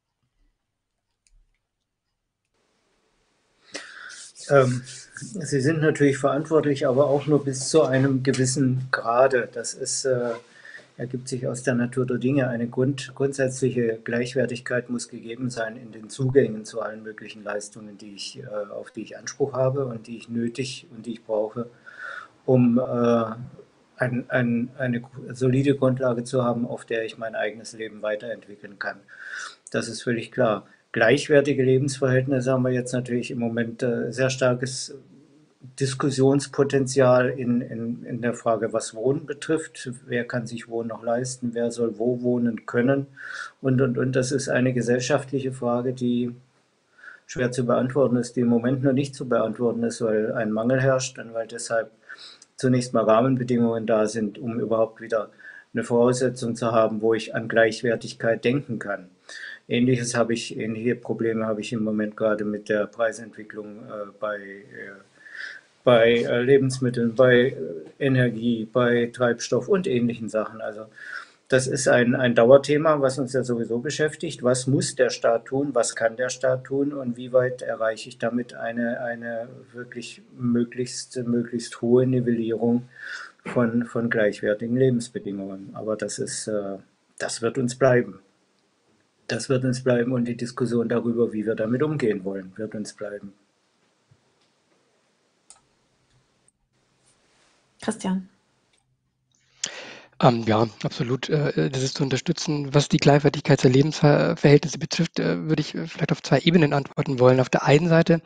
Ähm, Sie sind natürlich verantwortlich, aber auch nur bis zu einem gewissen Grade. Das ist, äh, ergibt sich aus der Natur der Dinge. Eine Grund, grundsätzliche Gleichwertigkeit muss gegeben sein in den Zugängen zu allen möglichen Leistungen, die ich, äh, auf die ich Anspruch habe und die ich nötig und die ich brauche, um äh, ein, ein, eine solide Grundlage zu haben, auf der ich mein eigenes Leben weiterentwickeln kann. Das ist völlig klar. Gleichwertige Lebensverhältnisse haben wir jetzt natürlich im Moment äh, sehr starkes Diskussionspotenzial in, in, in der Frage, was Wohnen betrifft. Wer kann sich Wohnen noch leisten? Wer soll wo wohnen können? Und, und, und das ist eine gesellschaftliche Frage, die schwer zu beantworten ist, die im Moment noch nicht zu beantworten ist, weil ein Mangel herrscht und weil deshalb zunächst mal Rahmenbedingungen da sind, um überhaupt wieder eine Voraussetzung zu haben, wo ich an Gleichwertigkeit denken kann. Ähnliches habe ich, ähnliche Probleme habe ich im Moment gerade mit der Preisentwicklung äh, bei, äh, bei äh, Lebensmitteln, bei äh, Energie, bei Treibstoff und ähnlichen Sachen. Also das ist ein, ein Dauerthema, was uns ja sowieso beschäftigt. Was muss der Staat tun? Was kann der Staat tun? Und wie weit erreiche ich damit eine, eine wirklich möglichst, möglichst hohe Nivellierung von, von gleichwertigen Lebensbedingungen? Aber das ist, äh, das wird uns bleiben. Das wird uns bleiben und die Diskussion darüber, wie wir damit umgehen wollen, wird uns bleiben. Christian. Ähm, ja, absolut. Äh, das ist zu unterstützen. Was die Gleichwertigkeit der Lebensverhältnisse betrifft, äh, würde ich äh, vielleicht auf zwei Ebenen antworten wollen. Auf der einen Seite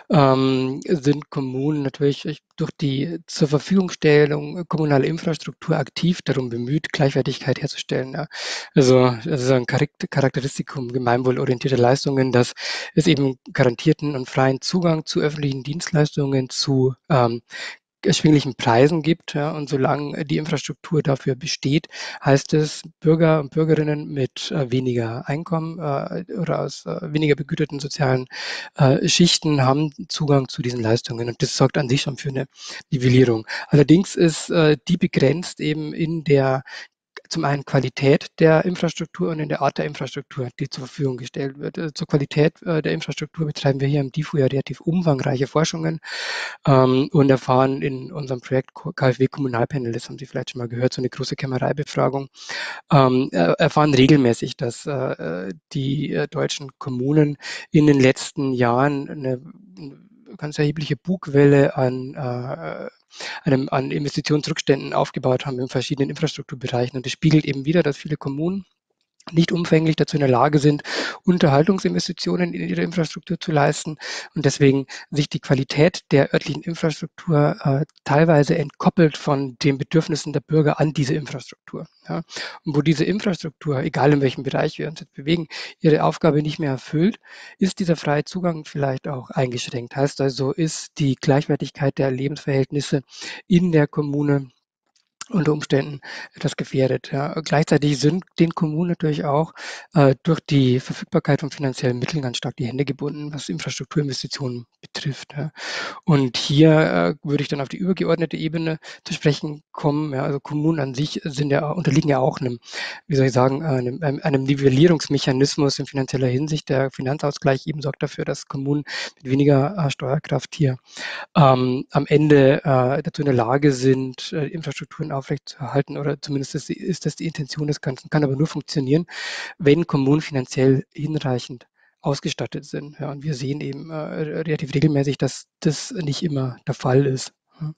ähm, sind Kommunen natürlich äh, durch die zur Verfügungstellung kommunaler Infrastruktur aktiv darum bemüht, Gleichwertigkeit herzustellen. Ja. Also das ist ein Charakter- Charakteristikum gemeinwohlorientierter Leistungen, dass es eben garantierten und freien Zugang zu öffentlichen Dienstleistungen, zu ähm, erschwinglichen Preisen gibt, ja, und solange die Infrastruktur dafür besteht, heißt es, Bürger und Bürgerinnen mit äh, weniger Einkommen äh, oder aus äh, weniger begüterten sozialen äh, Schichten haben Zugang zu diesen Leistungen und das sorgt an sich schon für eine Nivellierung. Allerdings ist äh, die begrenzt eben in der zum einen Qualität der Infrastruktur und in der Art der Infrastruktur, die zur Verfügung gestellt wird. Äh, Zur Qualität äh, der Infrastruktur betreiben wir hier im D I F U ja relativ umfangreiche Forschungen ähm, und erfahren in unserem Projekt K f W Kommunalpanel, das haben Sie vielleicht schon mal gehört, so eine große Kämmereibefragung, ähm, er- erfahren regelmäßig, dass äh, die äh, deutschen Kommunen in den letzten Jahren eine, eine ganz erhebliche Bugwelle an äh, einem, an Investitionsrückständen aufgebaut haben in verschiedenen Infrastrukturbereichen. Und das spiegelt eben wieder, dass viele Kommunen nicht umfänglich dazu in der Lage sind, Unterhaltungsinvestitionen in ihre Infrastruktur zu leisten und deswegen sich die Qualität der örtlichen Infrastruktur äh, teilweise entkoppelt von den Bedürfnissen der Bürger an diese Infrastruktur. Ja. Und wo diese Infrastruktur, egal in welchem Bereich wir uns jetzt bewegen, ihre Aufgabe nicht mehr erfüllt, ist dieser freie Zugang vielleicht auch eingeschränkt. Heißt also, ist die Gleichwertigkeit der Lebensverhältnisse in der Kommune unter Umständen etwas gefährdet. Ja. Gleichzeitig sind den Kommunen natürlich auch äh, durch die Verfügbarkeit von finanziellen Mitteln ganz stark die Hände gebunden, was Infrastrukturinvestitionen betrifft. Ja. Und hier äh, würde ich dann auf die übergeordnete Ebene zu sprechen kommen. Ja. Also Kommunen an sich sind ja, unterliegen ja auch einem, wie soll ich sagen, einem, einem Nivellierungsmechanismus in finanzieller Hinsicht. Der Finanzausgleich eben sorgt dafür, dass Kommunen mit weniger äh, Steuerkraft hier ähm, am Ende äh, dazu in der Lage sind, äh, Infrastrukturen aufrechtzuerhalten oder zumindest ist, ist das die Intention des Ganzen, kann aber nur funktionieren, wenn Kommunen finanziell hinreichend ausgestattet sind. Ja, und wir sehen eben äh, relativ regelmäßig, dass das nicht immer der Fall ist. Ja.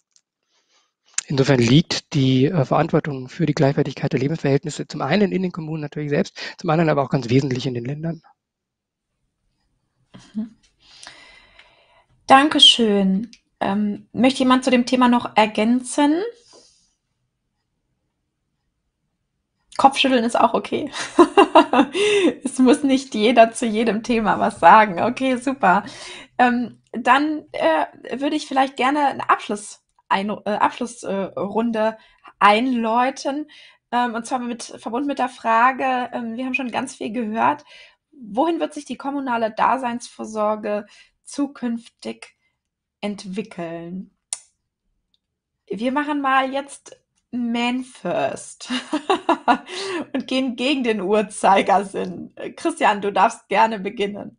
Insofern liegt die äh, Verantwortung für die Gleichwertigkeit der Lebensverhältnisse zum einen in den Kommunen natürlich selbst, zum anderen aber auch ganz wesentlich in den Ländern. Dankeschön. Ähm, möchte jemand zu dem Thema noch ergänzen? Kopfschütteln ist auch okay. Es muss nicht jeder zu jedem Thema was sagen. Okay, super. Ähm, dann äh, würde ich vielleicht gerne eine Abschluss, eine äh, Abschlussrunde einläuten. Ähm, und zwar mit, verbunden mit der Frage, ähm, wir haben schon ganz viel gehört, wohin wird sich die kommunale Daseinsvorsorge zukünftig entwickeln? Wir machen mal jetzt Man First und gehen gegen den Uhrzeigersinn. Christian, du darfst gerne beginnen.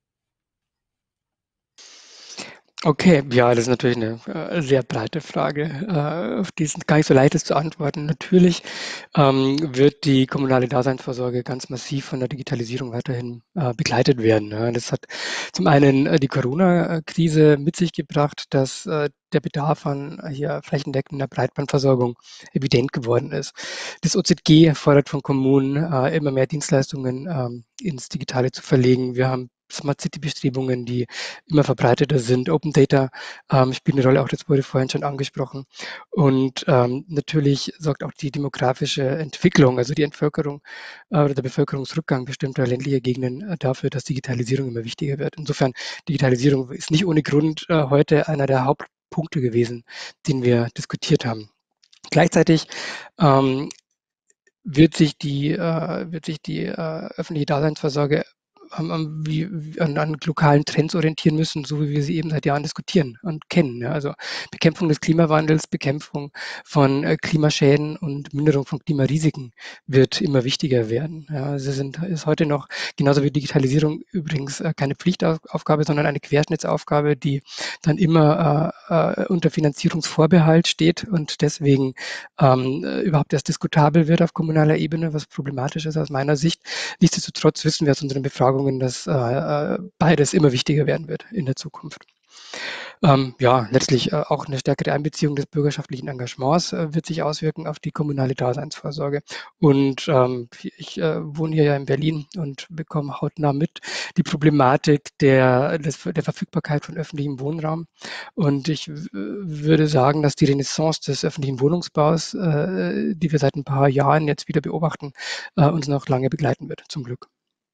Okay, ja, das ist natürlich eine äh, sehr breite Frage, äh, auf die es gar nicht so leicht ist zu antworten. Natürlich ähm, wird die kommunale Daseinsvorsorge ganz massiv von der Digitalisierung weiterhin äh, begleitet werden. Ja. Das hat zum einen äh, die Corona-Krise mit sich gebracht, dass äh, der Bedarf an äh, hier flächendeckender Breitbandversorgung evident geworden ist. Das O Z G fordert von Kommunen, äh, immer mehr Dienstleistungen ähm, ins Digitale zu verlegen. Wir haben Smart City-Bestrebungen, die immer verbreiteter sind. Open Data ähm, spielt eine Rolle, auch das wurde vorhin schon angesprochen. Und ähm, natürlich sorgt auch die demografische Entwicklung, also die Entvölkerung äh, oder der Bevölkerungsrückgang bestimmter ländlicher Gegenden äh, dafür, dass Digitalisierung immer wichtiger wird. Insofern, Digitalisierung ist nicht ohne Grund äh, heute einer der Hauptpunkte gewesen, den wir diskutiert haben. Gleichzeitig ähm, wird sich die, äh, wird sich die äh, öffentliche Daseinsvorsorge am, am, wie, wie an, an lokalen Trends orientieren müssen, so wie wir sie eben seit Jahren diskutieren und kennen. Ja. Also Bekämpfung des Klimawandels, Bekämpfung von äh, Klimaschäden und Minderung von Klimarisiken wird immer wichtiger werden. Ja. Sie sind, ist heute noch, genauso wie Digitalisierung übrigens, äh, keine Pflichtaufgabe, sondern eine Querschnittsaufgabe, die dann immer äh, äh, unter Finanzierungsvorbehalt steht und deswegen ähm, überhaupt erst diskutabel wird auf kommunaler Ebene, was problematisch ist aus meiner Sicht. Nichtsdestotrotz wissen wir aus unseren Befragungen, dass äh, beides immer wichtiger werden wird in der Zukunft. Ähm, ja, letztlich äh, auch eine stärkere Einbeziehung des bürgerschaftlichen Engagements äh, wird sich auswirken auf die kommunale Daseinsvorsorge. Und ähm, ich äh, wohne hier ja in Berlin und bekomme hautnah mit die Problematik der, des, der Verfügbarkeit von öffentlichem Wohnraum. Und ich w- würde sagen, dass die Renaissance des öffentlichen Wohnungsbaus, äh, die wir seit ein paar Jahren jetzt wieder beobachten, äh, uns noch lange begleiten wird, zum Glück.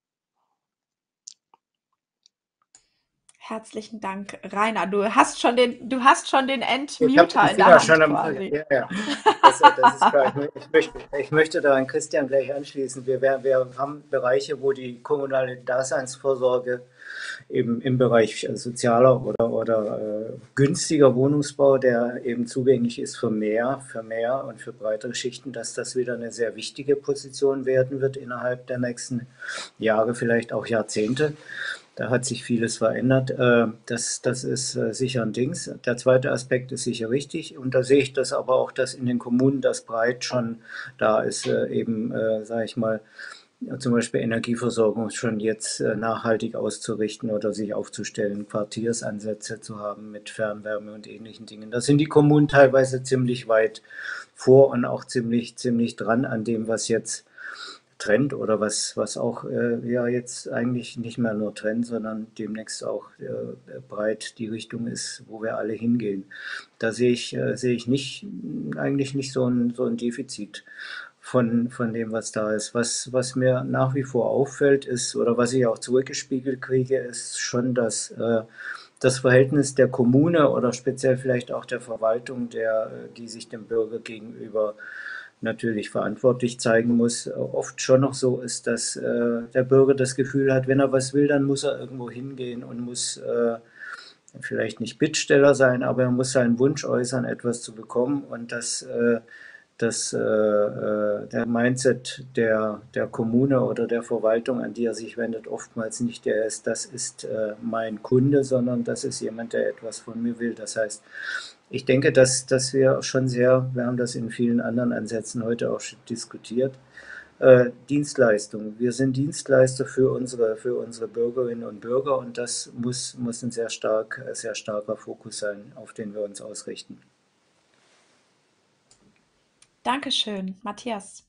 Herzlichen Dank, Rainer. Du hast schon den, du hast schon den Ich habe Entmuter den in der Finger Hand schon am. quasi. Ja, ja. Das, äh, das ist klar. Ich, mö- ich, möchte, ich möchte da an Christian gleich anschließen. Wir, wir, wir haben Bereiche, wo die kommunale Daseinsvorsorge eben im Bereich äh, sozialer oder, oder äh, günstiger Wohnungsbau, der eben zugänglich ist für mehr, für mehr und für breitere Schichten, dass das wieder eine sehr wichtige Position werden wird innerhalb der nächsten Jahre, vielleicht auch Jahrzehnte. Da hat sich vieles verändert. Äh, Das, das ist äh, sicher ein Dings. Der zweite Aspekt ist sicher richtig. Und da sehe ich das aber auch, dass in den Kommunen das breit schon da ist, äh, eben, äh, sage ich mal, ja, zum Beispiel Energieversorgung schon jetzt äh, nachhaltig auszurichten oder sich aufzustellen, Quartiersansätze zu haben mit Fernwärme und ähnlichen Dingen. Da sind die Kommunen teilweise ziemlich weit vor und auch ziemlich, ziemlich dran an dem, was jetzt Trend oder was, was auch äh, ja jetzt eigentlich nicht mehr nur Trend, sondern demnächst auch äh, breit die Richtung ist, wo wir alle hingehen. Da sehe ich, äh, sehe ich nicht, eigentlich nicht so ein, so ein Defizit von, von dem, was da ist. Was, was mir nach wie vor auffällt, ist, oder was ich auch zurückgespiegelt kriege, ist schon, dass äh, das Verhältnis der Kommune oder speziell vielleicht auch der Verwaltung, der, die sich dem Bürger gegenüber natürlich verantwortlich zeigen muss, oft schon noch so ist, dass äh, der Bürger das Gefühl hat, wenn er was will, dann muss er irgendwo hingehen und muss äh, vielleicht nicht Bittsteller sein, aber er muss seinen Wunsch äußern, etwas zu bekommen und dass äh, das, äh, äh, der Mindset der, der Kommune oder der Verwaltung, an die er sich wendet, oftmals nicht der ist, das ist äh, mein Kunde, sondern das ist jemand, der etwas von mir will. Das heißt, ich denke, dass, dass wir schon sehr, wir haben das in vielen anderen Ansätzen heute auch schon diskutiert, äh, Dienstleistung. Wir sind Dienstleister für unsere, für unsere Bürgerinnen und Bürger und das muss, muss ein sehr, stark, sehr starker Fokus sein, auf den wir uns ausrichten. Dankeschön, Matthias.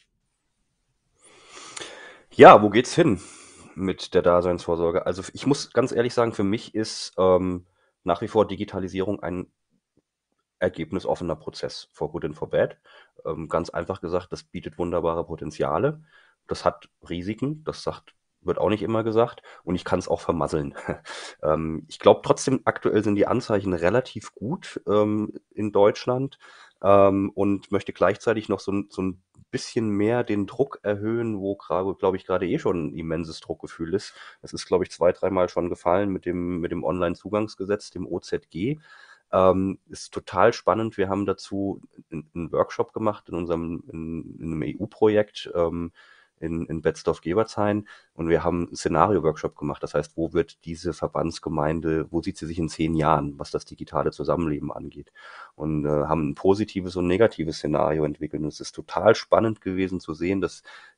Ja, wo geht's hin mit der Daseinsvorsorge? Also ich muss ganz ehrlich sagen, für mich ist ähm, nach wie vor Digitalisierung ein ergebnisoffener Prozess, for good and for bad. Ähm, ganz einfach gesagt, das bietet wunderbare Potenziale. Das hat Risiken, das sagt, wird auch nicht immer gesagt. Und ich kann es auch vermasseln. ähm, ich glaube trotzdem, aktuell sind die Anzeichen relativ gut ähm, in Deutschland ähm, und möchte gleichzeitig noch so, ein- so ein bisschen mehr den Druck erhöhen, wo gerade, glaube ich, gerade eh schon ein immenses Druckgefühl ist. Das ist, glaube ich, zwei, dreimal schon gefallen mit dem, mit dem Onlinezugangsgesetz, dem O Z G. Ähm, ist total spannend. Wir haben dazu einen Workshop gemacht in unserem in, in einem E U-Projekt ähm, in, in Betzdorf-Gebertshain und wir haben einen Szenario-Workshop gemacht. Das heißt, wo wird diese Verbandsgemeinde, wo sieht sie sich in zehn Jahren, was das digitale Zusammenleben angeht? Und äh, haben ein positives und negatives Szenario entwickelt. Und es ist total spannend gewesen zu sehen, dass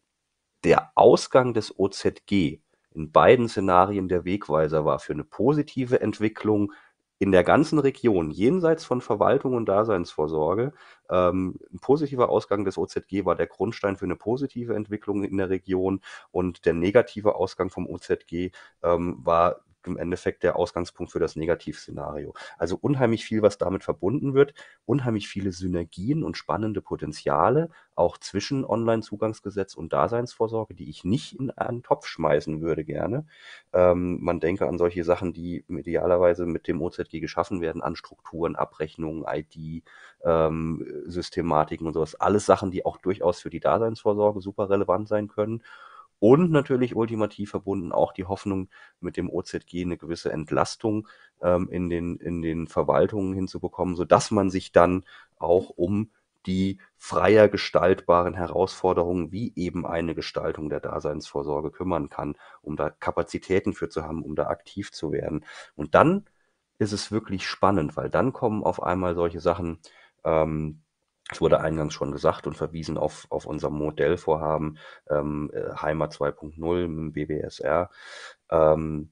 der Ausgang des O Z G in beiden Szenarien der Wegweiser war für eine positive Entwicklung in der ganzen Region, jenseits von Verwaltung und Daseinsvorsorge. Ähm, ein positiver Ausgang des O Z G war der Grundstein für eine positive Entwicklung in der Region und der negative Ausgang vom O Z G ähm, war im Endeffekt der Ausgangspunkt für das Negativszenario. Also unheimlich viel, was damit verbunden wird, unheimlich viele Synergien und spannende Potenziale, auch zwischen Onlinezugangsgesetz und Daseinsvorsorge, die ich nicht in einen Topf schmeißen würde gerne. Ähm, man denke an solche Sachen, die idealerweise mit dem O Z G geschaffen werden, an Strukturen, Abrechnungen, I D, ähm, Systematiken und sowas. Alles Sachen, die auch durchaus für die Daseinsvorsorge super relevant sein können. Und natürlich ultimativ verbunden auch die Hoffnung, mit dem O Z G eine gewisse Entlastung ähm, in den, in den Verwaltungen hinzubekommen, sodass man sich dann auch um die freier gestaltbaren Herausforderungen wie eben eine Gestaltung der Daseinsvorsorge kümmern kann, um da Kapazitäten für zu haben, um da aktiv zu werden. Und dann ist es wirklich spannend, weil dann kommen auf einmal solche Sachen, ähm, es wurde eingangs schon gesagt und verwiesen auf, auf unser Modellvorhaben ähm, äh, Heimat zwei Punkt null mit dem B B S R. Ähm,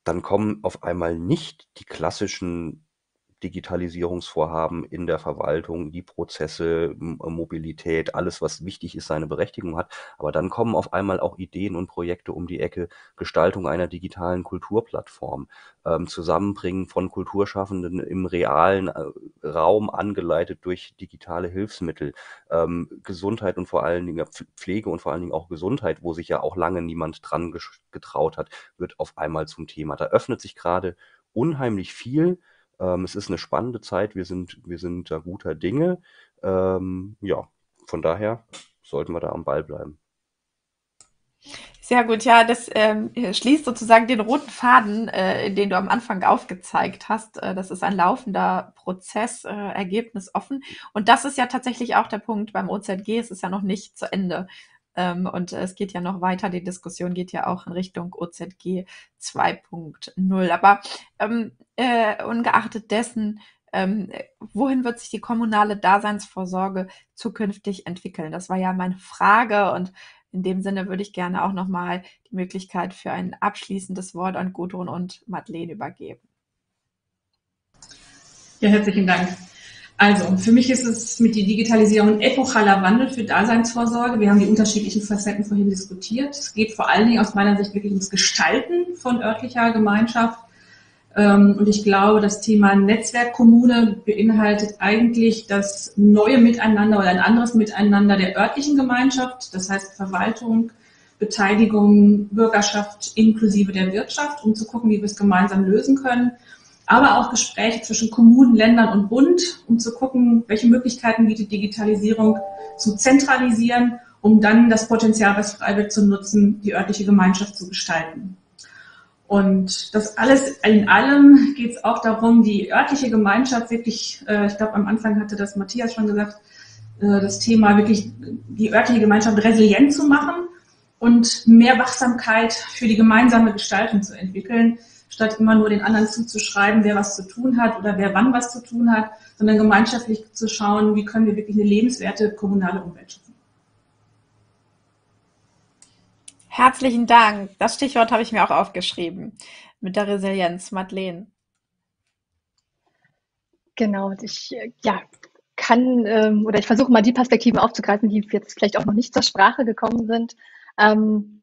dann kommen auf einmal nicht die klassischen Digitalisierungsvorhaben in der Verwaltung, die Prozesse, M Mobilität, alles, was wichtig ist, seine Berechtigung hat. Aber dann kommen auf einmal auch Ideen und Projekte um die Ecke, Gestaltung einer digitalen Kulturplattform, ähm, Zusammenbringen von Kulturschaffenden im realen äh, Raum, angeleitet durch digitale Hilfsmittel, ähm, Gesundheit und vor allen Dingen Pflege und vor allen Dingen auch Gesundheit, wo sich ja auch lange niemand dran getraut hat, wird auf einmal zum Thema. Da öffnet sich gerade unheimlich viel. Ähm, es ist eine spannende Zeit, wir sind, wir sind da guter Dinge. Ähm, ja, von daher sollten wir da am Ball bleiben. Sehr gut, ja, das ähm, schließt sozusagen den roten Faden, äh, den du am Anfang aufgezeigt hast. Äh, das ist ein laufender Prozess, äh, ergebnisoffen. Und das ist ja tatsächlich auch der Punkt beim O Z G. Es ist ja noch nicht zu Ende. Ähm, und es geht ja noch weiter. Die Diskussion geht ja auch in Richtung O Z G zwei Punkt null. Aber ähm, äh, ungeachtet dessen, ähm, wohin wird sich die kommunale Daseinsvorsorge zukünftig entwickeln? Das war ja meine Frage, und in dem Sinne würde ich gerne auch nochmal die Möglichkeit für ein abschließendes Wort an Gudrun und Madeleine übergeben. Ja, herzlichen Dank. Also, für mich ist es mit der Digitalisierung ein epochaler Wandel für Daseinsvorsorge. Wir haben die unterschiedlichen Facetten vorhin diskutiert. Es geht vor allen Dingen aus meiner Sicht wirklich ums Gestalten von örtlicher Gemeinschaft. Und ich glaube, das Thema Netzwerkkommune beinhaltet eigentlich das neue Miteinander oder ein anderes Miteinander der örtlichen Gemeinschaft. Das heißt Verwaltung, Beteiligung, Bürgerschaft inklusive der Wirtschaft, um zu gucken, wie wir es gemeinsam lösen können. Aber auch Gespräche zwischen Kommunen, Ländern und Bund, um zu gucken, welche Möglichkeiten bietet Digitalisierung zu zentralisieren, um dann das Potenzial, was frei wird, zu nutzen, die örtliche Gemeinschaft zu gestalten. Und das alles in allem geht es auch darum, die örtliche Gemeinschaft wirklich, äh, ich glaube am Anfang hatte das Matthias schon gesagt, äh, das Thema wirklich die örtliche Gemeinschaft resilient zu machen und mehr Wachsamkeit für die gemeinsame Gestaltung zu entwickeln, statt immer nur den anderen zuzuschreiben, wer was zu tun hat oder wer wann was zu tun hat, sondern gemeinschaftlich zu schauen, wie können wir wirklich eine lebenswerte kommunale Umwelt schaffen. Herzlichen Dank. Das Stichwort habe ich mir auch aufgeschrieben mit der Resilienz. Madeleine. Genau, ich ja, kann ähm, oder ich versuche mal die Perspektiven aufzugreifen, die jetzt vielleicht auch noch nicht zur Sprache gekommen sind. Ähm,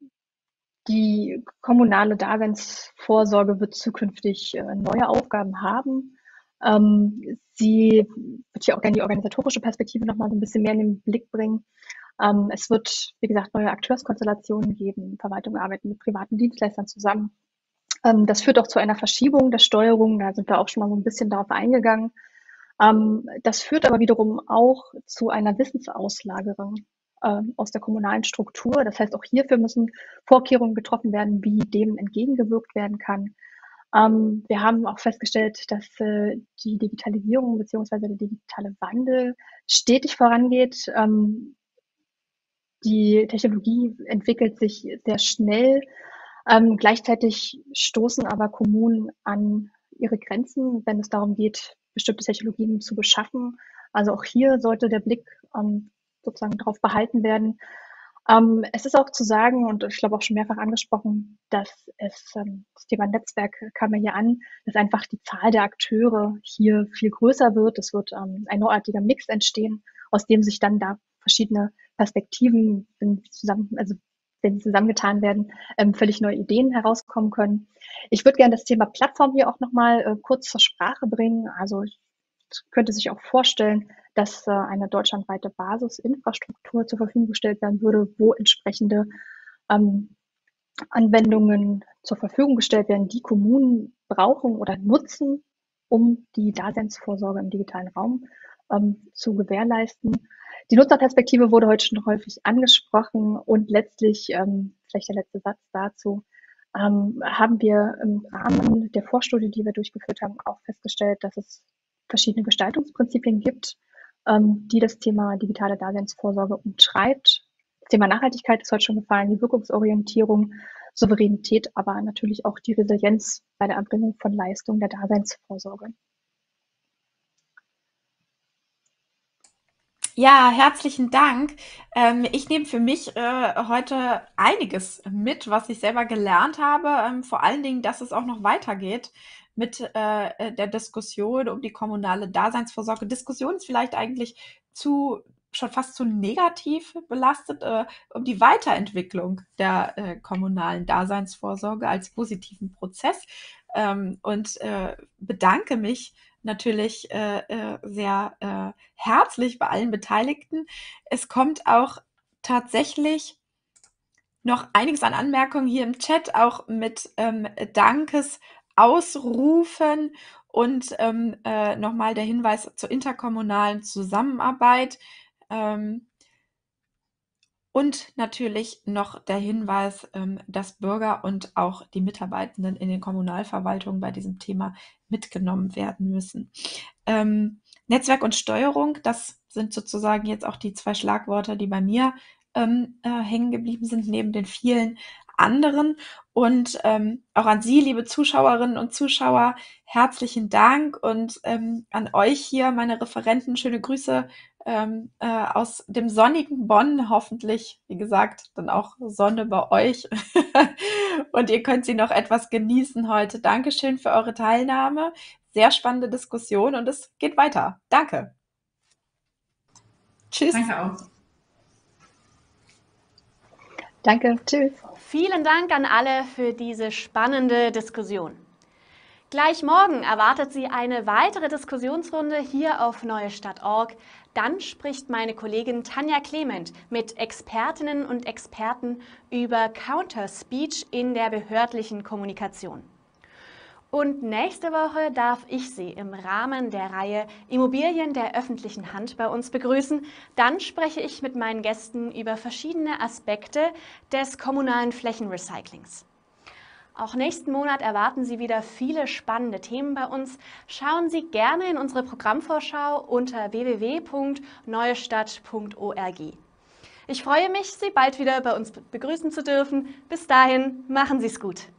die kommunale Daseinsvorsorge wird zukünftig äh, neue Aufgaben haben. Ähm, sie wird hier auch gerne die organisatorische Perspektive noch mal so ein bisschen mehr in den Blick bringen. Ähm, es wird, wie gesagt, neue Akteurskonstellationen geben. Verwaltung arbeiten mit privaten Dienstleistern zusammen. Ähm, das führt auch zu einer Verschiebung der Steuerung. Da sind wir auch schon mal so ein bisschen darauf eingegangen. Ähm, das führt aber wiederum auch zu einer Wissensauslagerung äh, aus der kommunalen Struktur. Das heißt, auch hierfür müssen Vorkehrungen getroffen werden, wie dem entgegengewirkt werden kann. Ähm, wir haben auch festgestellt, dass äh, die Digitalisierung bzw. der digitale Wandel stetig vorangeht. Ähm, Die Technologie entwickelt sich sehr schnell. Ähm, gleichzeitig stoßen aber Kommunen an ihre Grenzen, wenn es darum geht, bestimmte Technologien zu beschaffen. Also auch hier sollte der Blick ähm, sozusagen darauf behalten werden. Ähm, es ist auch zu sagen, und ich glaube auch schon mehrfach angesprochen, dass es, ähm, das Thema Netzwerk kam ja hier an, dass einfach die Zahl der Akteure hier viel größer wird. Es wird ähm, ein neuartiger Mix entstehen, aus dem sich dann da verschiedene Perspektiven, wenn sie zusammen, also wenn sie zusammengetan werden, ähm, völlig neue Ideen herauskommen können. Ich würde gerne das Thema Plattform hier auch nochmal äh, kurz zur Sprache bringen. Also ich könnte sich auch vorstellen, dass äh, eine deutschlandweite Basisinfrastruktur zur Verfügung gestellt werden würde, wo entsprechende ähm, Anwendungen zur Verfügung gestellt werden, die Kommunen brauchen oder nutzen, um die Daseinsvorsorge im digitalen Raum ähm, zu gewährleisten. Die Nutzerperspektive wurde heute schon häufig angesprochen und letztlich, ähm, vielleicht der letzte Satz dazu, ähm, haben wir im Rahmen der Vorstudie, die wir durchgeführt haben, auch festgestellt, dass es verschiedene Gestaltungsprinzipien gibt, ähm, die das Thema digitale Daseinsvorsorge umtreibt. Das Thema Nachhaltigkeit ist heute schon gefallen, die Wirkungsorientierung, Souveränität, aber natürlich auch die Resilienz bei der Erbringung von Leistungen der Daseinsvorsorge. Ja, herzlichen Dank. Ähm, ich nehme für mich äh, heute einiges mit, was ich selber gelernt habe. Ähm, vor allen Dingen, dass es auch noch weitergeht mit äh, äh, der Diskussion um die kommunale Daseinsvorsorge. Diskussion ist vielleicht eigentlich zu schon fast zu negativ belastet, äh, um die Weiterentwicklung der äh, kommunalen Daseinsvorsorge als positiven Prozess. Ähm, und äh, bedanke mich natürlich äh, äh, sehr äh, herzlich bei allen Beteiligten. Es kommt auch tatsächlich noch einiges an Anmerkungen hier im Chat, auch mit ähm, Dankesausrufen und ähm, äh, nochmal der Hinweis zur interkommunalen Zusammenarbeit. Ähm, und natürlich noch der Hinweis, ähm, dass Bürger und auch die Mitarbeitenden in den Kommunalverwaltungen bei diesem Thema mitgenommen werden müssen. Ähm, Netzwerk und Steuerung, das sind sozusagen jetzt auch die zwei Schlagworte, die bei mir ähm, äh, hängen geblieben sind, neben den vielen anderen. Und ähm, auch an Sie, liebe Zuschauerinnen und Zuschauer, herzlichen Dank und ähm, an euch hier, meine Referenten, schöne Grüße ähm, äh, aus dem sonnigen Bonn, hoffentlich, wie gesagt, dann auch Sonne bei euch. Und ihr könnt sie noch etwas genießen heute. Dankeschön für eure Teilnahme. Sehr spannende Diskussion und es geht weiter. Danke. Tschüss. Danke auch. Danke, tschüss. Vielen Dank an alle für diese spannende Diskussion. Gleich morgen erwartet Sie eine weitere Diskussionsrunde hier auf neuestadt punkt org. Dann spricht meine Kollegin Tanja Clement mit Expertinnen und Experten über Counter-Speech in der behördlichen Kommunikation. Und nächste Woche darf ich Sie im Rahmen der Reihe Immobilien der öffentlichen Hand bei uns begrüßen. Dann spreche ich mit meinen Gästen über verschiedene Aspekte des kommunalen Flächenrecyclings. Auch nächsten Monat erwarten Sie wieder viele spannende Themen bei uns. Schauen Sie gerne in unsere Programmvorschau unter w w w punkt neuestadt punkt org. Ich freue mich, Sie bald wieder bei uns begrüßen zu dürfen. Bis dahin, machen Sie es gut.